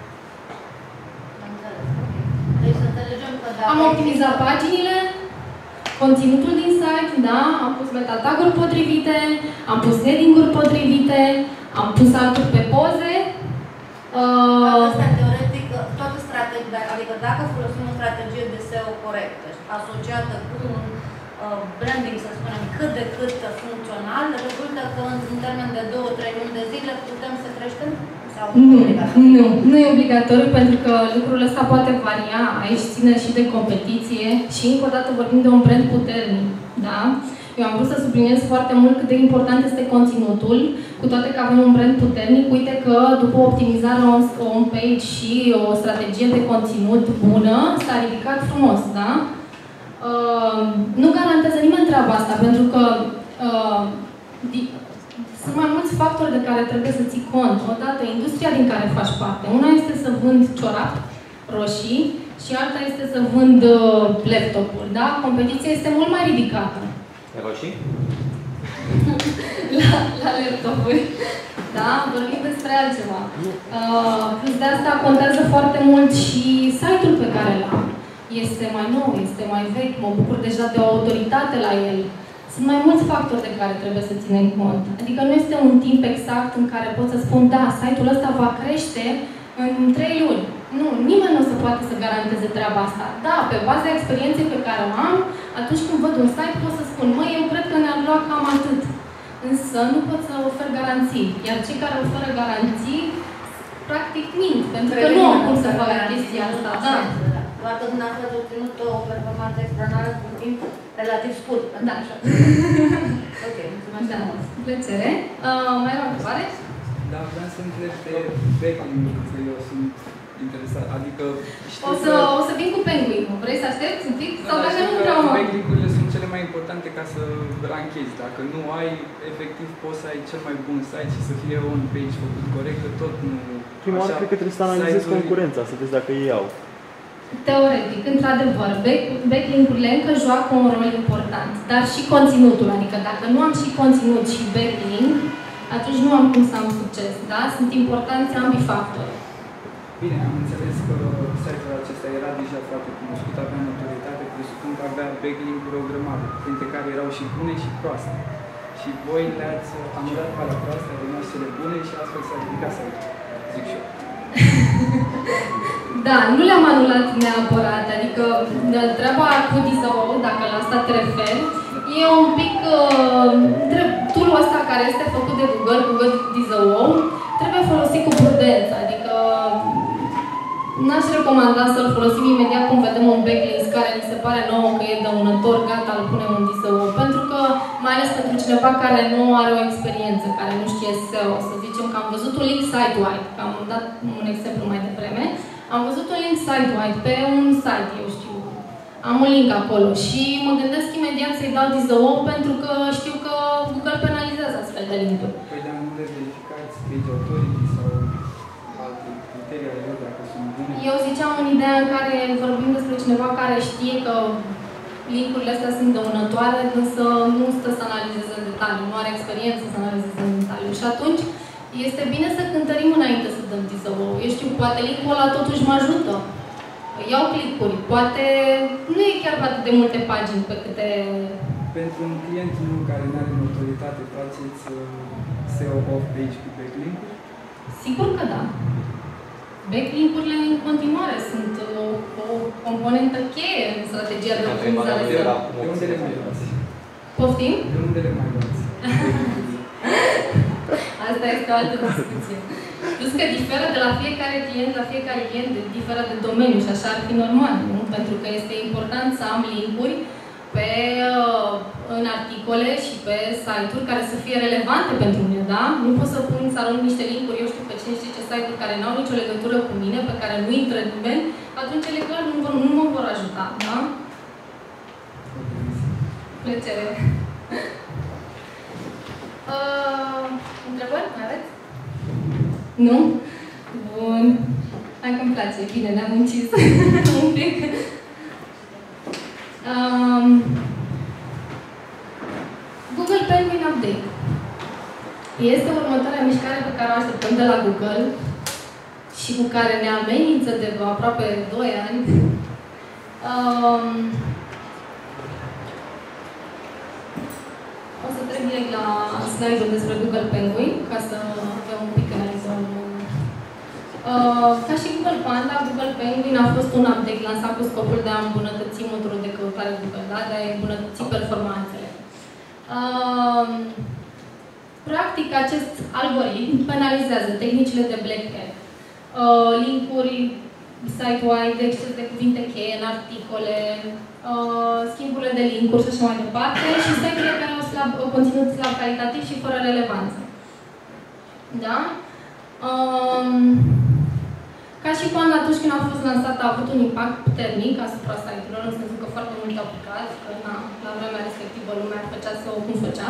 Deci să înțelegem că dacă Am optimizat paginile, conținutul din site, da, am pus meta-tag-uri potrivite, am pus heading-uri potrivite, am pus alturi pe poze. Asta teoretic, toată strategia, adică dacă folosim o strategie de SEO corectă, asociată cu un branding, să spunem, cât de cât funcțional, rezultă că în termen de 2-3 luni de zile putem să creștem? Sau Nu e obligatoriu, pentru că lucrul ăsta poate varia. Aici ține și de competiție și încă o dată vorbim de un brand puternic. Da? Eu am vrut să subliniez foarte mult cât de important este conținutul, cu toate că avem un brand puternic. Uite că după optimizarea on-page și o strategie de conținut bună, s-a ridicat frumos, da? Nu garantează nimeni treaba asta, pentru că sunt mai mulți factori de care trebuie să ții cont. Odată, industria din care faci parte. Una este să vând ciorap, roșii, și alta este să vând laptopuri, da? Competiția este mult mai ridicată. Roșii? la laptopuri. Da? Vorbim despre altceva. Plus de asta contează foarte mult și site-ul pe care îl am. Este mai nou, este mai vechi, mă bucur deja de o autoritate la el. Sunt mai mulți factori de care trebuie să ținem cont. Adică nu este un timp exact în care pot să spun, da, site-ul ăsta va crește în 3 luni. Nu, nimeni nu o să poate să garanteze treaba asta. Da, pe baza experienței pe care o am, atunci când văd un site pot să spun, măi, eu cred că ne-ar lua cam atât. Însă nu pot să ofer garanții. Iar cei care oferă garanții, practic mint, pentru că nu au cum să facă chestia asta. Da. Doar că dumneavoastră ați obținut o performanță extraordinară cu un timp relativ scurt. Da. Ok, mulțumesc. Da, plăcere. Mai era o întrebare? Da, vreau să întreb de backlink, că eu sunt interesat. Adică știu O să vin cu penguin. Vrei să aștepți un pic? Sau dacă nu vreau... backlink-urile sunt cele mai importante ca să ranchezi. Dacă nu ai, efectiv poți să ai cel mai bun site și să fie on page făcut corect, că tot nu... Prima oară cred că trebuie să analizezi concurența, să vezi dacă ei au. Teoretic, într-adevăr, backlink-urile încă joacă un rol important, dar și conținutul. Adică dacă nu am și conținut și backlink, atunci nu am cum să am succes, da? Sunt importanți ambii factori. Bine, am înțeles că site-ul acesta era deja foarte cunoscut, avea notorietate, presupun că avea backlink-uri o grămadă, printre care erau și bune și proaste. Și voi le-ați anulat pe la proaste, au rămas cele bune și astfel s-a ridicat site-ul, zic și eu. Da, nu le-am anulat neapărat, adică treaba cu DZO, dacă la asta te referi, e un pic, tool-ul ăsta care este făcut de Google DZO, trebuie folosit cu prudență, adică n-aș recomanda să-l folosim imediat când vedem un backlink care ni se pare nouă că e dăunător, gata, îl punem în DZO, pentru că, mai ales pentru cineva care nu are o experiență, care nu știe SEO, să zicem că am văzut un link site-wide, că am dat un exemplu mai devreme, am văzut un link site-wide pe un site, eu știu, am un link acolo și mă gândesc imediat să-i dau DZO pentru că știu că Google penalizează astfel de linkuri. Păi dar nu le verificați page authority sau alte criterii ale lor dacă sunt bune? Eu ziceam în ideea în care vorbim despre cineva care știe că linkurile astea sunt dăunătoare, însă nu stă să analizeze în detaliu, nu are experiență să analizeze în detaliu. Și atunci este bine să cântărim înainte să dăm DZO. Eu știu, poate linkul ăla totuși mă ajută. Iau click-uri. Poate nu e chiar pe atât de multe pagini pe câte... Pentru un client nou care nu are notorietate, faceți SEO off-page cu backlink-uri? Sigur că da. Backlink-urile în continuare sunt o componentă cheie în strategia de optimizare. De unde le mai luați? Poftim? De unde le mai luați? Asta este o altă discuție. Plus că diferă de la fiecare client, diferă de domeniu și așa ar fi normal, nu? Pentru că este important să am linkuri în articole și pe site-uri care să fie relevante pentru mine, da? Nu pot să pun să arunc niște linkuri, eu știu pe cine știe ce site-uri care nu au nicio legătură cu mine, pe care nu intră nimeni, atunci ele clar nu mă vor ajuta, da? Plăcere. Întrebări? Mai aveți? Nu? Bun. Hai că-mi place. Bine, ne-am încis un pic. Google Penguin Update. Este următoarea mișcare pe care o așteptăm de la Google și cu care ne amenință de aproape 2 ani. O să trec direct la slide-ul despre Google Penguin, ca să avem un pic analizăm. Ca și Google Panda, Google Penguin a fost un update lansat cu scopul de a îmbunătăți motorul de căutare Google, da? De a îmbunătăți performanțele. Practic, acest algoritm penalizează tehnicile de black hat, linkuri site-wide, exces de cuvinte cheie în articole, schimburile de linkuri și așa mai departe, și site-urile care au conținut slab calitativ și fără relevanță. Da? Ca și Panda, atunci când a fost lansat, a avut un impact puternic asupra site-urilor, în sensul că foarte mult au aplicat, că la vremea respectivă lumea făcea sau cum făcea.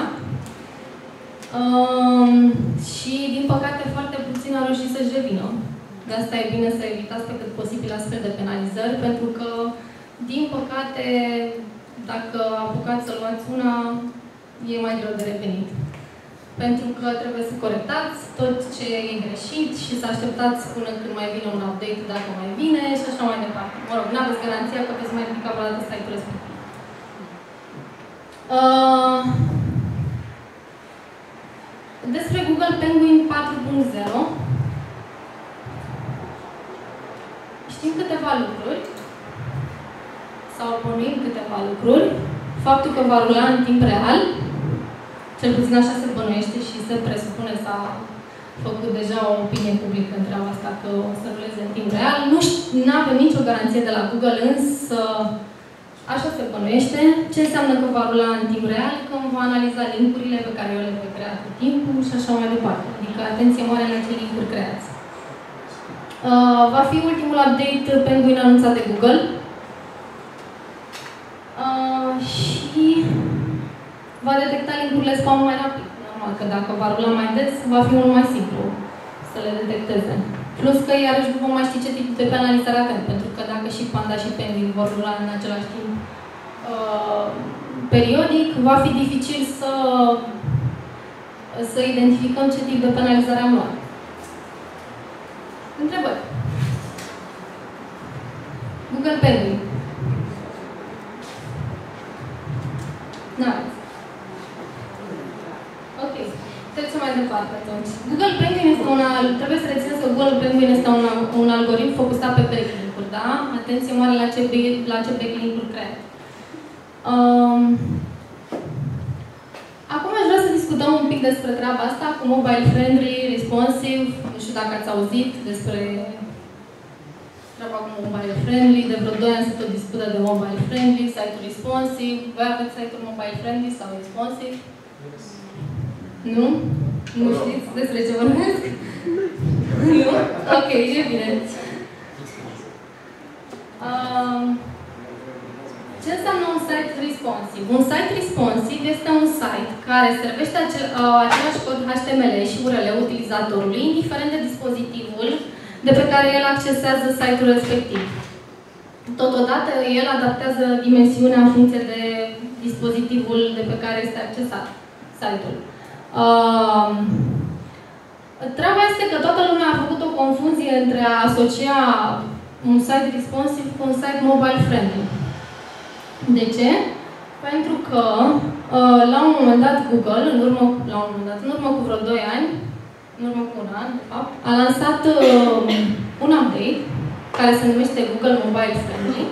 Și, din păcate, foarte puțin a reușit să-și revină. De asta e bine să evitați pe cât posibil astfel de penalizări, pentru că, din păcate, dacă apucați să luați una, e mai greu de revenit. Pentru că trebuie să corectați tot ce e greșit și să așteptați până când mai vine un update, dacă mai vine, și așa mai departe. Mă rog, n-aveți garanția că veți mai ridica vreodată site-ul respectiv. Despre Google Penguin 4.0 știm câteva lucruri, sau bănuim câteva lucruri. Faptul că va rula în timp real, cel puțin așa se bănuiește și se presupune, s-a făcut deja o opinie publică în treaba asta, că o să ruleze în timp real. Nu avem nicio garanție de la Google, însă așa se bănuiește. Ce înseamnă că va rula în timp real? Că va analiza linkurile pe care eu le voi crea cu timpul și așa mai departe. Adică atenție mare la ce linkuri creați. Va fi ultimul update Penguin anunțat de Google. Și va detecta linkurile spam mai rapid. Normal că dacă va rula mai des, va fi mult mai simplu să le detecteze. Plus că iarăși nu vom mai ști ce tip de penalizare avem, pentru că dacă și Panda și Penguin vor rula în același timp periodic, va fi dificil să identificăm ce tip de penalizare am luat. Întrebări? Google Penguin. N-aveți. Ok. Trecem mai departe atunci. Google Penguin este trebuie să rețineți că Google Penguin este un algoritm focusat pe backlink-uri, da? Atenție mare la ce backlink-uri creat. Acum aș vrea să discutăm un pic despre treaba asta cu mobile friendly, responsive. Nu știu dacă ați auzit despre treaba cu mobile friendly. De vreo 2 ani se tot discută de mobile friendly, site-ul responsive. Voi aveți site-ul mobile friendly sau responsive? Nu? Nu știți despre ce vorbesc? Nu? Ok, e bine. Ce înseamnă un site responsive? Un site responsive este un site care servește același cod HTML și URL utilizatorului, indiferent de dispozitivul de pe care el accesează site-ul respectiv. Totodată, el adaptează dimensiunea în funcție de dispozitivul de pe care este accesat site-ul. Treaba este că toată lumea a făcut o confuzie între a asocia un site responsive cu un site mobile friendly. De ce? Pentru că la un moment dat Google, în urmă cu vreo 2 ani, în urmă cu un an, de fapt, a lansat un update care se numește Google Mobile Friendly,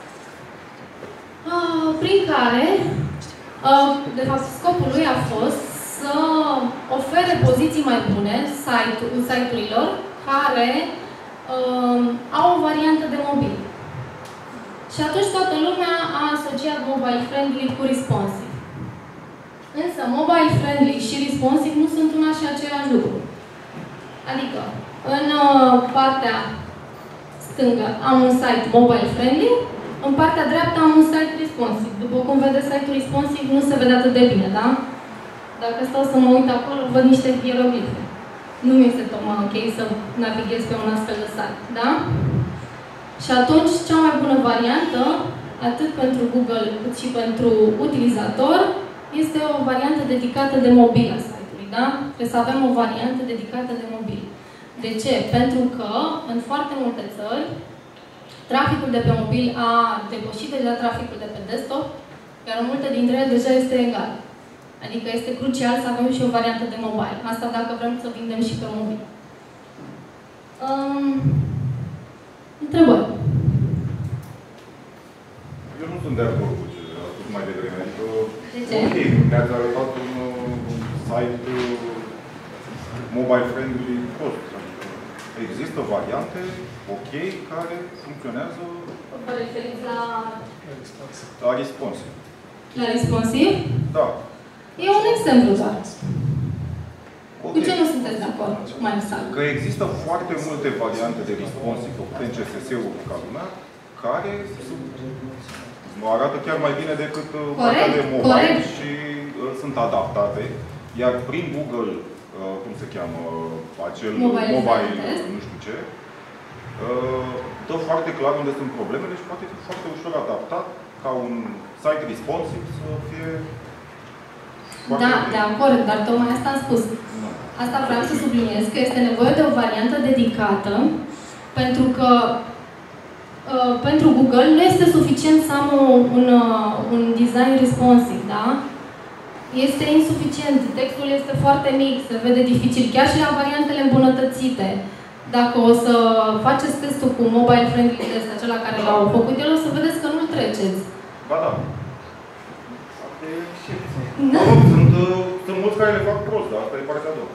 prin care, de fapt, scopul lui a fost să ofere poziții mai bune site-urilor care au o variantă de mobil. Și atunci toată lumea a asociat mobile friendly cu responsive. Însă mobile friendly și responsive nu sunt una și același lucru. Adică, în partea stângă am un site mobile friendly, în partea dreaptă am un site responsive. După cum vedeți, site-ul responsive nu se vede atât de bine, da? Dacă stau să mă uit acolo, văd niște hieroglife. Nu mi este tocmai ok să navighez pe un astfel de site, da? Și atunci, cea mai bună variantă, atât pentru Google cât și pentru utilizator, este o variantă dedicată de mobil a site-ului, da? Trebuie să avem o variantă dedicată de mobil. De ce? Pentru că, în foarte multe țări, traficul de pe mobil a depășit deja traficul de pe desktop, iar în multe dintre ele deja este egal. Adică este crucial să avem și o variantă de mobile. Asta dacă vrem să vindem și pe mobil. Întrebări? Eu nu sunt de acord cu ce a spus mai devreme. Adică, de ce? ok, ne-ați de arătat un site mobile friendly prost. Adică există variante ok care funcționează Vă referiți la responsive. La responsive? Da. E un exemplu doar. Okay. Cu ce nu sunteți de acord, mai exact? Că există foarte multe variante de responsive făcute în CSS-uri ca lumea, care arată chiar mai bine decât partea de mobile și sunt adaptate. Iar prin Google, cum se cheamă, acel mobile nu știu ce, dă foarte clar unde sunt problemele și poate fi foarte ușor adaptat ca un site responsive să fie da, de acord, dar tocmai asta am spus. Asta vreau să subliniez, că este nevoie de o variantă dedicată, pentru că pentru Google nu este suficient să am un design responsive, da? Este insuficient, textul este foarte mic, se vede dificil, chiar și la variantele îmbunătățite. Dacă o să faceți testul cu mobile friendly test, acela care l-au făcut el, o să vedeți că nu-l treceți. Ba da. Sunt mulți care le fac prost, dar asta e partea a doua.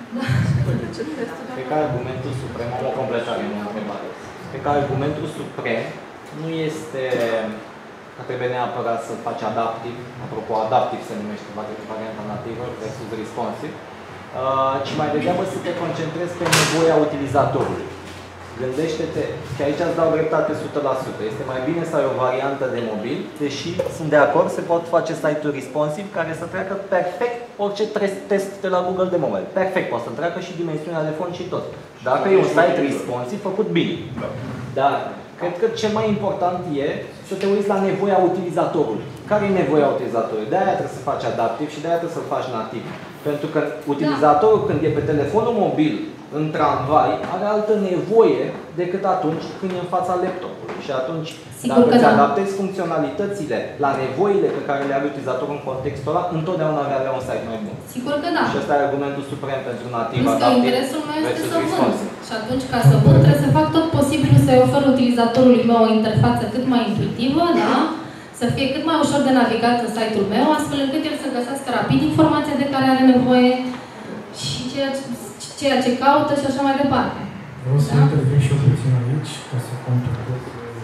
Cred că argumentul suprem, am o completare, nu o întrebare. Cred că argumentul suprem nu este că trebuie neapărat să faci adaptiv, apropo, adaptiv se numește varianta nativă versus responsive, ci mai degrabă să te concentrezi pe nevoia utilizatorului. Gândește-te, că aici îți dau dreptate 100%. Este mai bine să ai o variantă de mobil, deși sunt de acord, se pot face site-uri responsive care să treacă perfect orice test de la Google de mobile. Perfect, poate să treacă și dimensiunea de fond și tot. Dacă e un site responsive, făcut bine. Dar cred că cel mai important e să te uiți la nevoia utilizatorului. Care e nevoia utilizatorului? De-aia trebuie să faci adaptiv și de-aia trebuie să-l faci nativ. Pentru că utilizatorul, când e pe telefonul mobil, în tramvai, are altă nevoie decât atunci când e în fața laptopului. Și atunci, dacă îți adaptezi funcționalitățile la nevoile pe care le are utilizatorul în contextul ăla, întotdeauna vei avea un site mai bun. Sigur că da. Și ăsta e argumentul suprem pentru nativ adaptiv. Interesul meu este să vând. Și atunci, ca să vând, trebuie să fac tot posibilul să-i ofer utilizatorului meu o interfață cât mai intuitivă, da? Să fie cât mai ușor de navigat în site-ul meu, astfel încât el să găsească rapid informația de care are nevoie și ceea ce caută și așa mai departe. Vreau să intervin și eu puțin aici, ca să controlez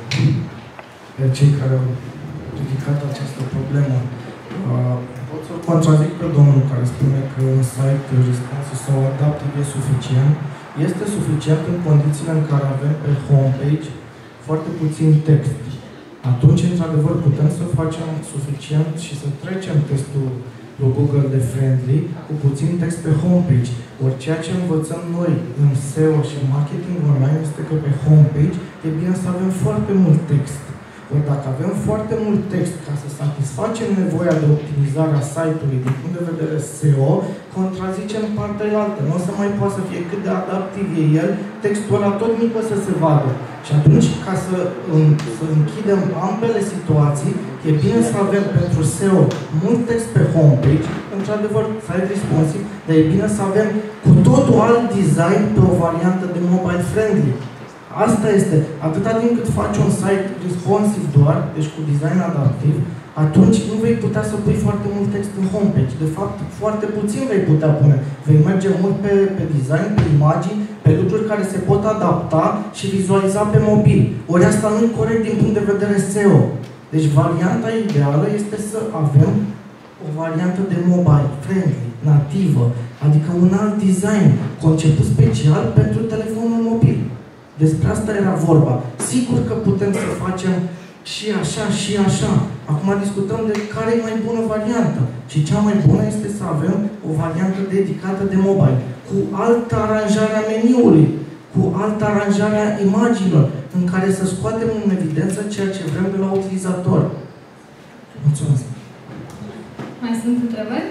pe cei care au ridicat această problemă. Pot să contrazic pe domnul care spune că un site responsive sau adaptiv e suficient. Este suficient în condițiile în care avem pe homepage foarte puțin text. Atunci, într-adevăr, putem să facem suficient și să trecem testul lui Google de friendly cu puțin text pe homepage. Ori ceea ce învățăm noi în SEO și marketing online este că pe homepage e bine să avem foarte mult text. Ori dacă avem foarte mult text ca să satisfacem nevoia de optimizare a site-ului din punct de vedere SEO, contrazicem partea altă. Nu o să mai poate să fie cât de adaptiv e el, textul ăla tot mic o să se vadă. Și atunci, ca să închidem ambele situații, e bine să avem pentru SEO mult text pe homepage, într-adevăr, site responsive, dar e bine să avem cu totul alt design pe o variantă de mobile friendly. Asta este. Atâta timp cât faci un site responsive doar, deci cu design adaptiv, atunci nu vei putea să pui foarte mult text în homepage. De fapt, foarte puțin vei putea pune. Vei merge mult pe design, pe imagini, pe lucruri care se pot adapta și vizualiza pe mobil. Ori asta nu e corect din punct de vedere SEO. Deci varianta ideală este să avem o variantă de mobile friendly, nativă, adică un alt design, conceput special pentru telefonul mobil. Despre asta era vorba. Sigur că putem să facem și așa, și așa. Acum discutăm de care e mai bună variantă. Și cea mai bună este să avem o variantă dedicată de mobile, cu altă aranjare a meniului, cu altă aranjare a imaginilor, în care să scoatem în evidență ceea ce vrem de la utilizator. Mulțumesc! Mai sunt întrebări?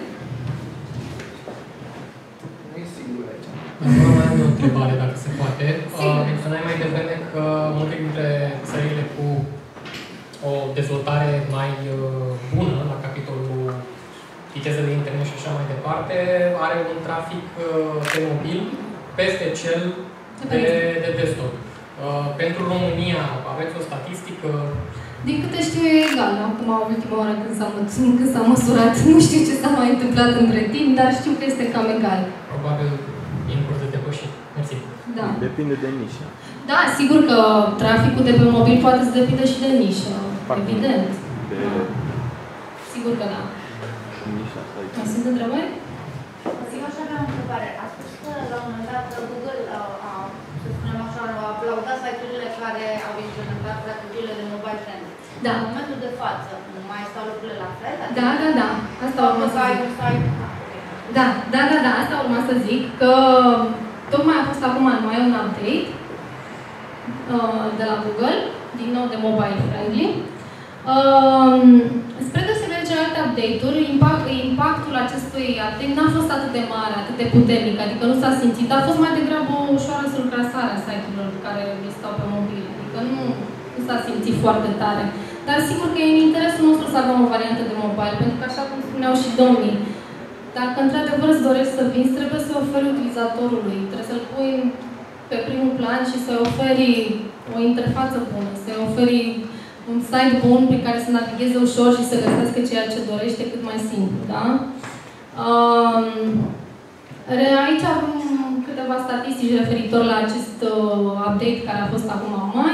Mai am o întrebare, dacă se poate. Menționai mai devreme că multe dintre țările cu o dezvoltare mai bună la capitolul viteză de internet și așa mai departe, are un trafic pe mobil peste cel de desktop. Pentru România aveți o statistică? Din câte știu e egal, acum ultima oară când s-a măsurat, nu știu ce s-a mai întâmplat între timp, dar știu că este cam egal. Probabil e în curs de depășit. Mersi. Da. Depinde de nișă. Da, sigur că traficul de pe mobil poate să depinde și de nișă, evident. De... Da. Sigur că da. Nișa asta aici. Mai sunt întrebări? Eu aș avea o întrebare. A spus că la un moment dat Google a, să spunem așa, a aplaudat site-urile care au implementat strategiile de mobile friendly. Da. În momentul de față, nu mai stau lucrurile la fel? Da, da, da. Asta urma să zic. Da, da, da, da. Asta urma să zic că tocmai a fost acum mai un update de la Google, din nou de mobile friendly. Spre deosebire de celelalte update-uri, impactul acestui update n-a fost atât de mare, atât de puternic, adică nu s-a simțit. A fost mai degrabă o ușoară surclasare a site-urilor care stau pe mobil, adică nu s-a simțit foarte tare. Dar sigur că e în interesul nostru să avem o variantă de mobile, pentru că așa cum spuneau și domnii, dacă într-adevăr îți dorești să vinzi, trebuie să oferi utilizatorului, trebuie să-l pui pe primul plan și să-i oferi o interfață bună, să-i oferi un site bun pe care să navigheze ușor și să găsească ceea ce dorește cât mai simplu, da? Aici avem câteva statistici referitor la acest update care a fost acum în mai.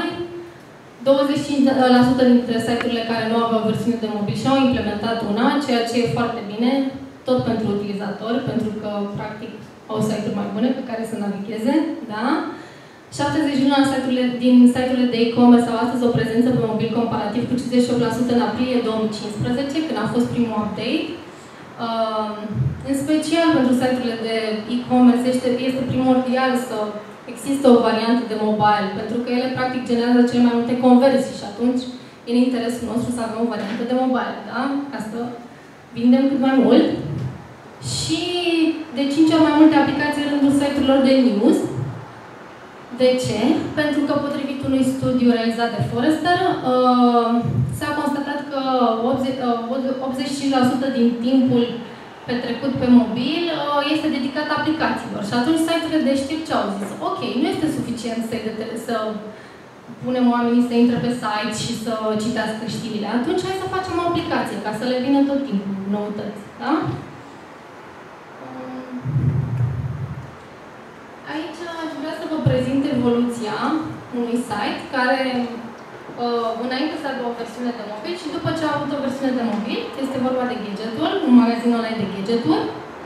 25% dintre site-urile care nu aveau versiune de mobil și-au implementat una, ceea ce e foarte bine, tot pentru utilizatori, pentru că, practic, au site-uri mai bune pe care să navigheze, da? 71% din site-urile de e-commerce au astăzi o prezență pe mobil comparativ cu 58% în aprilie 2015, când a fost primul update. În special pentru site-urile de e-commerce este primordial să există o variantă de mobile, pentru că ele practic generează cele mai multe conversii și atunci e în interesul nostru să avem o variantă de mobile, da? Ca să vindem cât mai mult. Și de 5 ori mai multe aplicații în rândul site-urilor de news. De ce? Pentru că, potrivit unui studiu realizat de Forrester, s-a constatat că 85% din timpul petrecut pe mobil este dedicat aplicațiilor. Și atunci site-urile de știri ce au zis? Ok, nu este suficient să punem oamenii să intre pe site și să citească știrile. Atunci hai să facem o aplicație, ca să le vină tot timpul noutăți. Da? Aici aș vrea să vă prezint evoluția unui site care înainte să aibă o versiune de mobil și după ce a avut o versiune de mobil. Este vorba de Gadgetul, un magazin online de gadgeturi.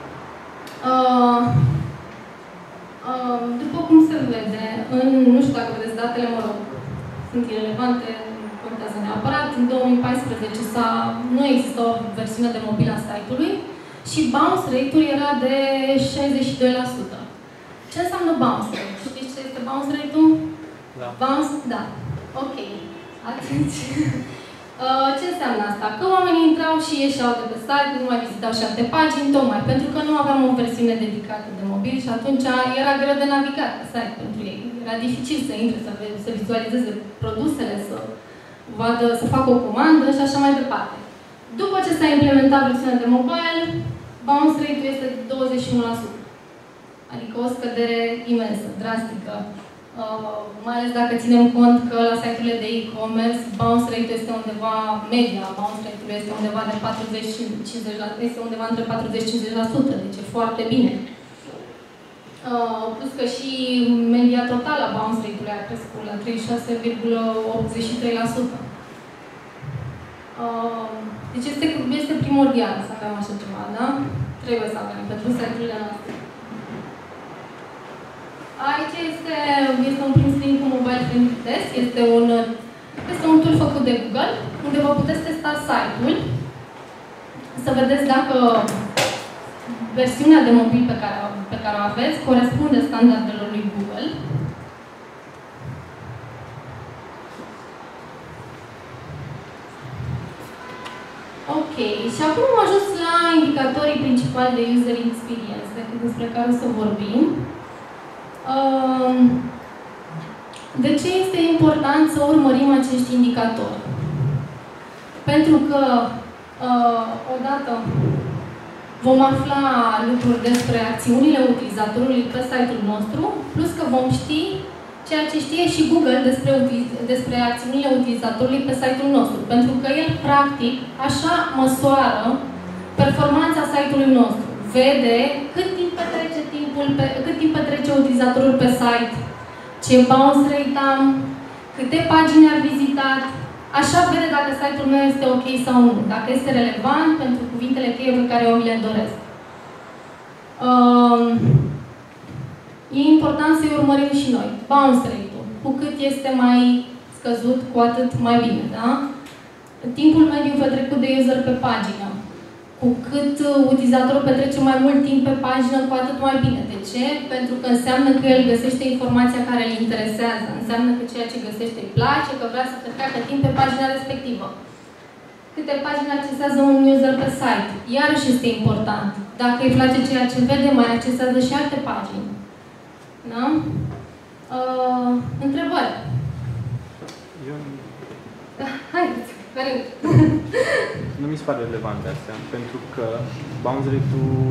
După cum se vede, nu știu dacă vedeți datele, mă rog, sunt irelevante, nu contează neapărat. În 2014 nu există o versiune de mobil a site-ului și bounce rate-ul era de 62%. Ce înseamnă bounce rate? Știți ce este bounce rate-ul? Da. Bounce? Da. Ok. Atunci, ce înseamnă asta? Că oamenii intrau și ieșeau de pe site, nu mai vizitau și alte pagini, tocmai pentru că nu aveam o versiune dedicată de mobil și atunci era greu de navigat pe site pentru ei. Era dificil să intre, să vizualizeze produsele, să vadă, să facă o comandă și așa mai departe. După ce s-a implementat versiunea de mobile, bounce rate-ul este 21%. Adică o scădere imensă, drastică. Mai ales dacă ținem cont că la site-urile de e-commerce bounce rate este undeva, media bounce rate-ului este undeva de 40-50%, este undeva între 40-50%, deci e foarte bine. Plus că și media totală a bounce rate-ului a crescut la 36,83%. Deci este primordial să avem așa ceva, da? Trebuie să avem pentru site-urile noastre. Aici este un prim screen cu mobile friendly test. Este un tool făcut de Google, unde vă puteți testa site-ul, să vedeți dacă versiunea de mobil pe care o aveți corespunde standardelor lui Google. Ok, și acum am ajuns la indicatorii principali de user experience, despre care o să vorbim. De ce este important să urmărim acești indicatori? Pentru că odată vom afla lucruri despre acțiunile utilizatorului pe site-ul nostru, plus că vom ști ceea ce știe și Google despre acțiunile utilizatorului pe site-ul nostru. Pentru că el, practic, așa măsoară performanța site-ului nostru. Vede cât timp petrece utilizatorul pe site, ce bounce rate am, câte pagini ar vizitat. Așa vede dacă site-ul meu este ok sau nu, dacă este relevant pentru cuvintele cheie pe care eu mi le doresc. E important să-i urmărim și noi. Bounce rate-ul. Cu cât este mai scăzut, cu atât mai bine, da? Timpul mediu petrecut de user pe pagină. Cu cât utilizatorul petrece mai mult timp pe pagină, cu atât mai bine. De ce? Pentru că înseamnă că el găsește informația care îl interesează. Înseamnă că ceea ce găsește îi place, că vrea să petreacă timp pe pagina respectivă. Câte pagini accesează un user pe site. Iarăși este important. Dacă îi place ceea ce vede, mai accesează și alte pagini. Da? Întrebări? Haideți, care? Nu mi se pare relevant astea, pentru că bounce rate-ul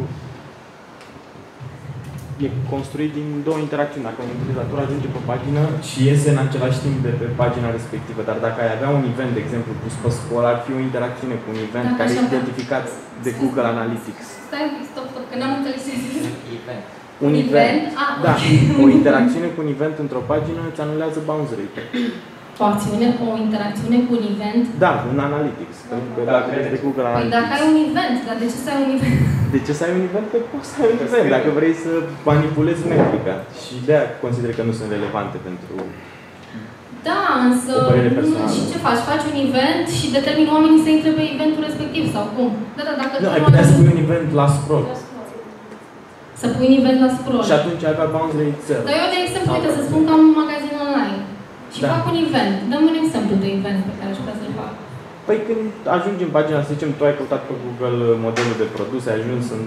e construit din două interacțiuni. Dacă un utilizator ajunge pe pagină și iese în același timp de pe pagina respectivă, dar dacă ai avea un event, de exemplu, pus pe scroll, ar fi o interacțiune cu un event care e identificat de Google Analytics. Stai un pic, stop, că n-am înțeles ce zici. Un event? Da. Okay. O interacțiune cu un event într-o pagină îți anulează bounce rate. O interacțiune cu un event? Da, în Analytics. Pentru că dacă ești de Google Analytics. Păi dacă ai un event, dar de ce să ai un event? De ce să ai un event? Păi poți să ai un event, dacă vrei să manipulezi metrica. Și de-aia consider că nu sunt relevante pentru da, însă și ce faci? Faci un event și determini oamenii să intre pe eventul respectiv sau cum? Da, dacă nu, ai putea să pui un event la scroll. Să pui un event la scroll. Și atunci ai avea bounce rate 0. Dar eu, de exemplu, uite, să spun că am un magazin online și fac un event. Dăm un exemplu de event pe care aș putea să-l fac. Păi când ajungi în pagina, să zicem, tu ai căutat pe Google modelul de produs, ai ajuns în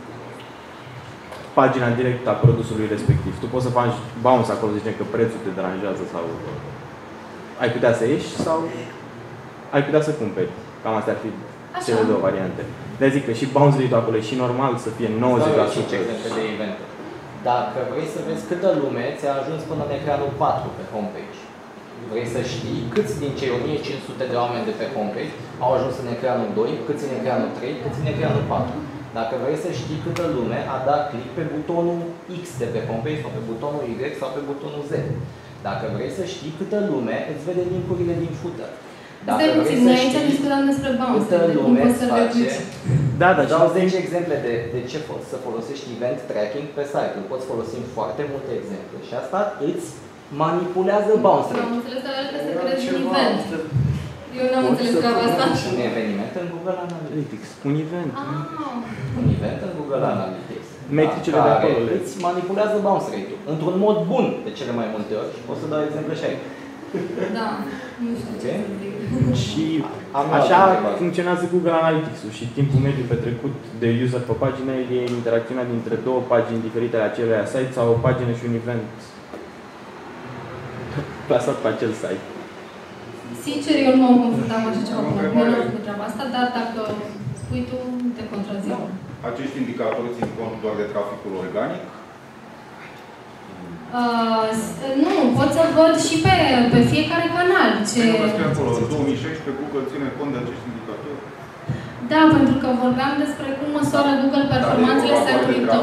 pagina directă a produsului respectiv. Tu poți să faci bounce acolo, să zicem că prețul te deranjează sau ai putea să ieși sau ai putea să cumperi. Cam astea ar fi cele două variante. De zic că și bounce rate-ul acolo e și normal să fie 90%. de event. Dacă vrei să vezi câtă lume ți-a ajuns până în ecranul 4 pe homepage, vrei să știi câți din cei 1500 de oameni de pe homepage au ajuns în ecranul 2, câți în ecranul 3, câți în ecranul 4. Dacă vrei să știi câtă lume a dat click pe butonul X de pe homepage sau pe butonul Y sau pe butonul Z. Dacă vrei să știi câtă lume îți vede link-urile din footer. Stai puțin, noi aici discutăm despre bounce, de cum poți să reduci. Da, dau 10 exemple de ce poți să folosești event tracking pe site. Îl poți folosi în foarte multe exemple și asta îți manipulează bounce rate. Am înțeles că trebuie să creezi un event. Eu n-am înțeles treaba asta. Un eveniment în Google Analytics. Un event. Un event în Google Analytics. Metricile de acolo îți manipulează bounce rate-ul. Într-un mod bun, de cele mai multe ori. Și pot să dau exemple și aici. Da, nu știu ce să zic. Și așa funcționează Google Analytics-ul și timpul mediu petrecut de user pe pagină e interacțiunea dintre două pagini diferite ale acelui site sau o pagină și un event plasat pe acel site. Sincer, eu nu m-am confruntat cu așa ceva până acum, nu am făcut treaba asta, dar dacă spui tu, te contrazic. Acești indicatori țin cont doar de traficul organic? Nu, pot să văd și pe fiecare canal. Acolo, în 2016 Google ține cont de acești indicatori? Da, pentru că vorbeam despre cum măsoară Google performanțele site-ului tău.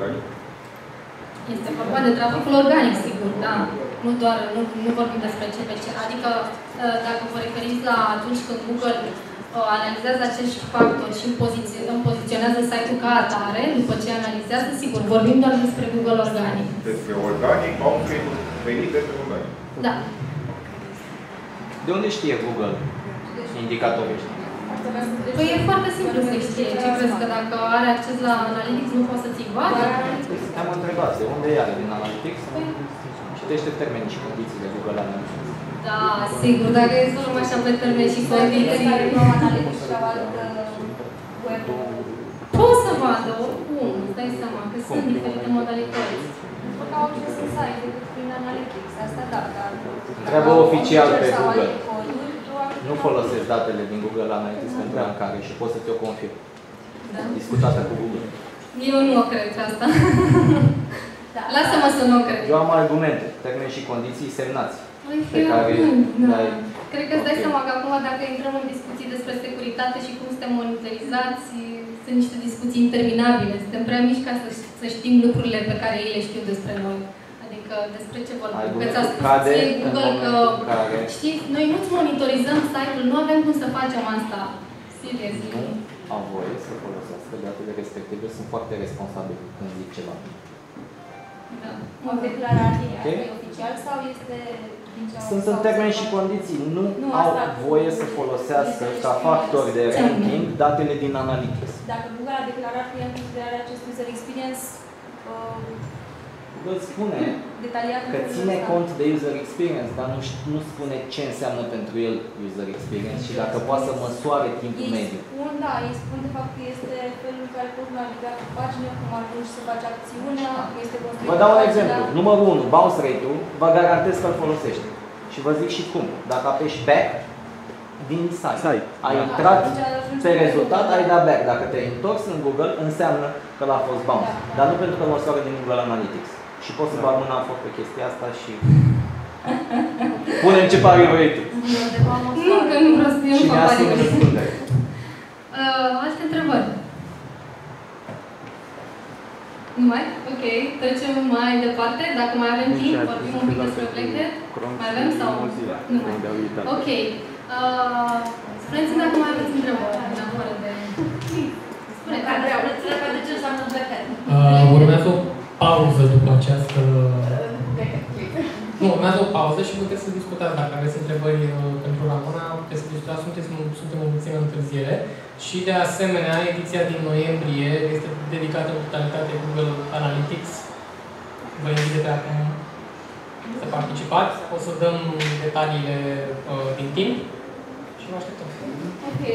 Este vorba de traficul organic, sigur, da. Nu vorbim despre CPC. Adică, dacă vă referiți la atunci când Google analizează acești factori și poziționează site-ul ca atare, după ce analizează, sigur, vorbim doar despre Google organic. Despre organic, au venit despre organic. Da. De unde știe Google indicatorii ăștia? Păi e foarte simplu să știe. Ce crezi că dacă are acces la Analytics nu poate să ții vadă? Te-am întrebat, de unde e are din Analytics? Citește termenii și condiții de Google Analytics. Da, sigur, dacă e să luăm așa pe termeni și condiții. Analytics și alt web. Poți să vadă, oricum, îți dai seama că sunt diferite modalități. După că au ajuns în site decât prin Analytics, asta da, dar... Treabă oficial pe Google. Nu folosesc datele din Google Analytics pentru rancare și pot să ți-o confirm. Discutată cu Google. Eu nu o cred asta. Da. Lasă-mă să nu cred. Eu am argumente, termeni și condiții semnați. Pe care... Da. dai... Cred că îți dai seama că acum dacă intrăm în discuții despre securitate și cum suntem monitorizați, sunt niște discuții interminabile. Suntem prea mici ca să știm lucrurile pe care ei le știu despre noi. Adică despre ce vorbim. Că ți-a spus ție Google că, știi, noi nu-ți monitorizăm site-ul, nu avem cum să facem asta. Serios. Nu au voie să folosească datele respective, sunt foarte responsabili când zic ceva. Da. O declarație oficial sau este din ce sunt în termeni și condiții. Nu au voie să folosească ca factor de ranking datele din Analytics. Dacă Google a declarat că ia în considerare acest user experience, Google spune că ține cont de user experience, dar nu spune ce înseamnă pentru el user experience și dacă poate să măsoare timpul mediu. Ei spun de fapt că este felul în care poți naviga pe pagină, cum ajungi să faci acțiunea, că este construit. Vă dau un exemplu. Numărul 1, bounce rate-ul, vă garantez că îl folosești. Și vă zic și cum. Dacă apeși back din site, ai intrat pe rezultat, ai dat back. Dacă te-ai întors în Google, înseamnă că l-a fost bounce. Dar nu pentru că măsoară din Google Analytics. Și pot să bag mâna în foc pe chestia asta și punem ce pare vrei tu. Nu, că nu vreau să eu și nu fac pare răspundere. Alte întrebări? Nu mai? Ok. Trecem mai departe. Dacă mai avem timp, vorbim un pic despre Blackhead. Mai avem sau? Nu mai. Ok. Spuneți-mi dacă mai aveți întrebări în afară de... Spuneți. De ce înseamnă Blackhead? Urmează o pauză după această... Nu, urmează o pauză și puteți să discutați. Dacă aveți întrebări pentru Ramona, puteți să discutați. Suntem în puțină întârziere. Și de asemenea, ediția din noiembrie este dedicată în totalitate Google Analytics. Vă invit de acum să participați. O să dăm detaliile din timp și vă așteptăm. Ok.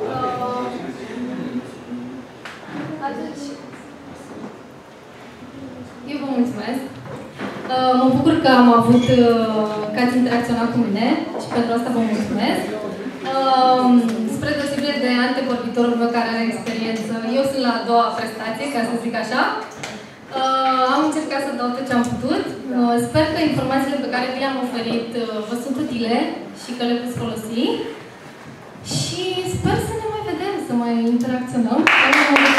Atunci, eu vă mulțumesc. Mă bucur că am avut, că ați interacționat cu mine și pentru asta vă mulțumesc. Spre deosebire de antevorbitorul meu care are experiență, eu sunt la a doua prestație, ca să zic așa. Am încercat să dau tot ce am putut. Sper că informațiile pe care vi le-am oferit vă sunt utile și că le veți folosi. Și sper să ne mai vedem, să mai interacționăm.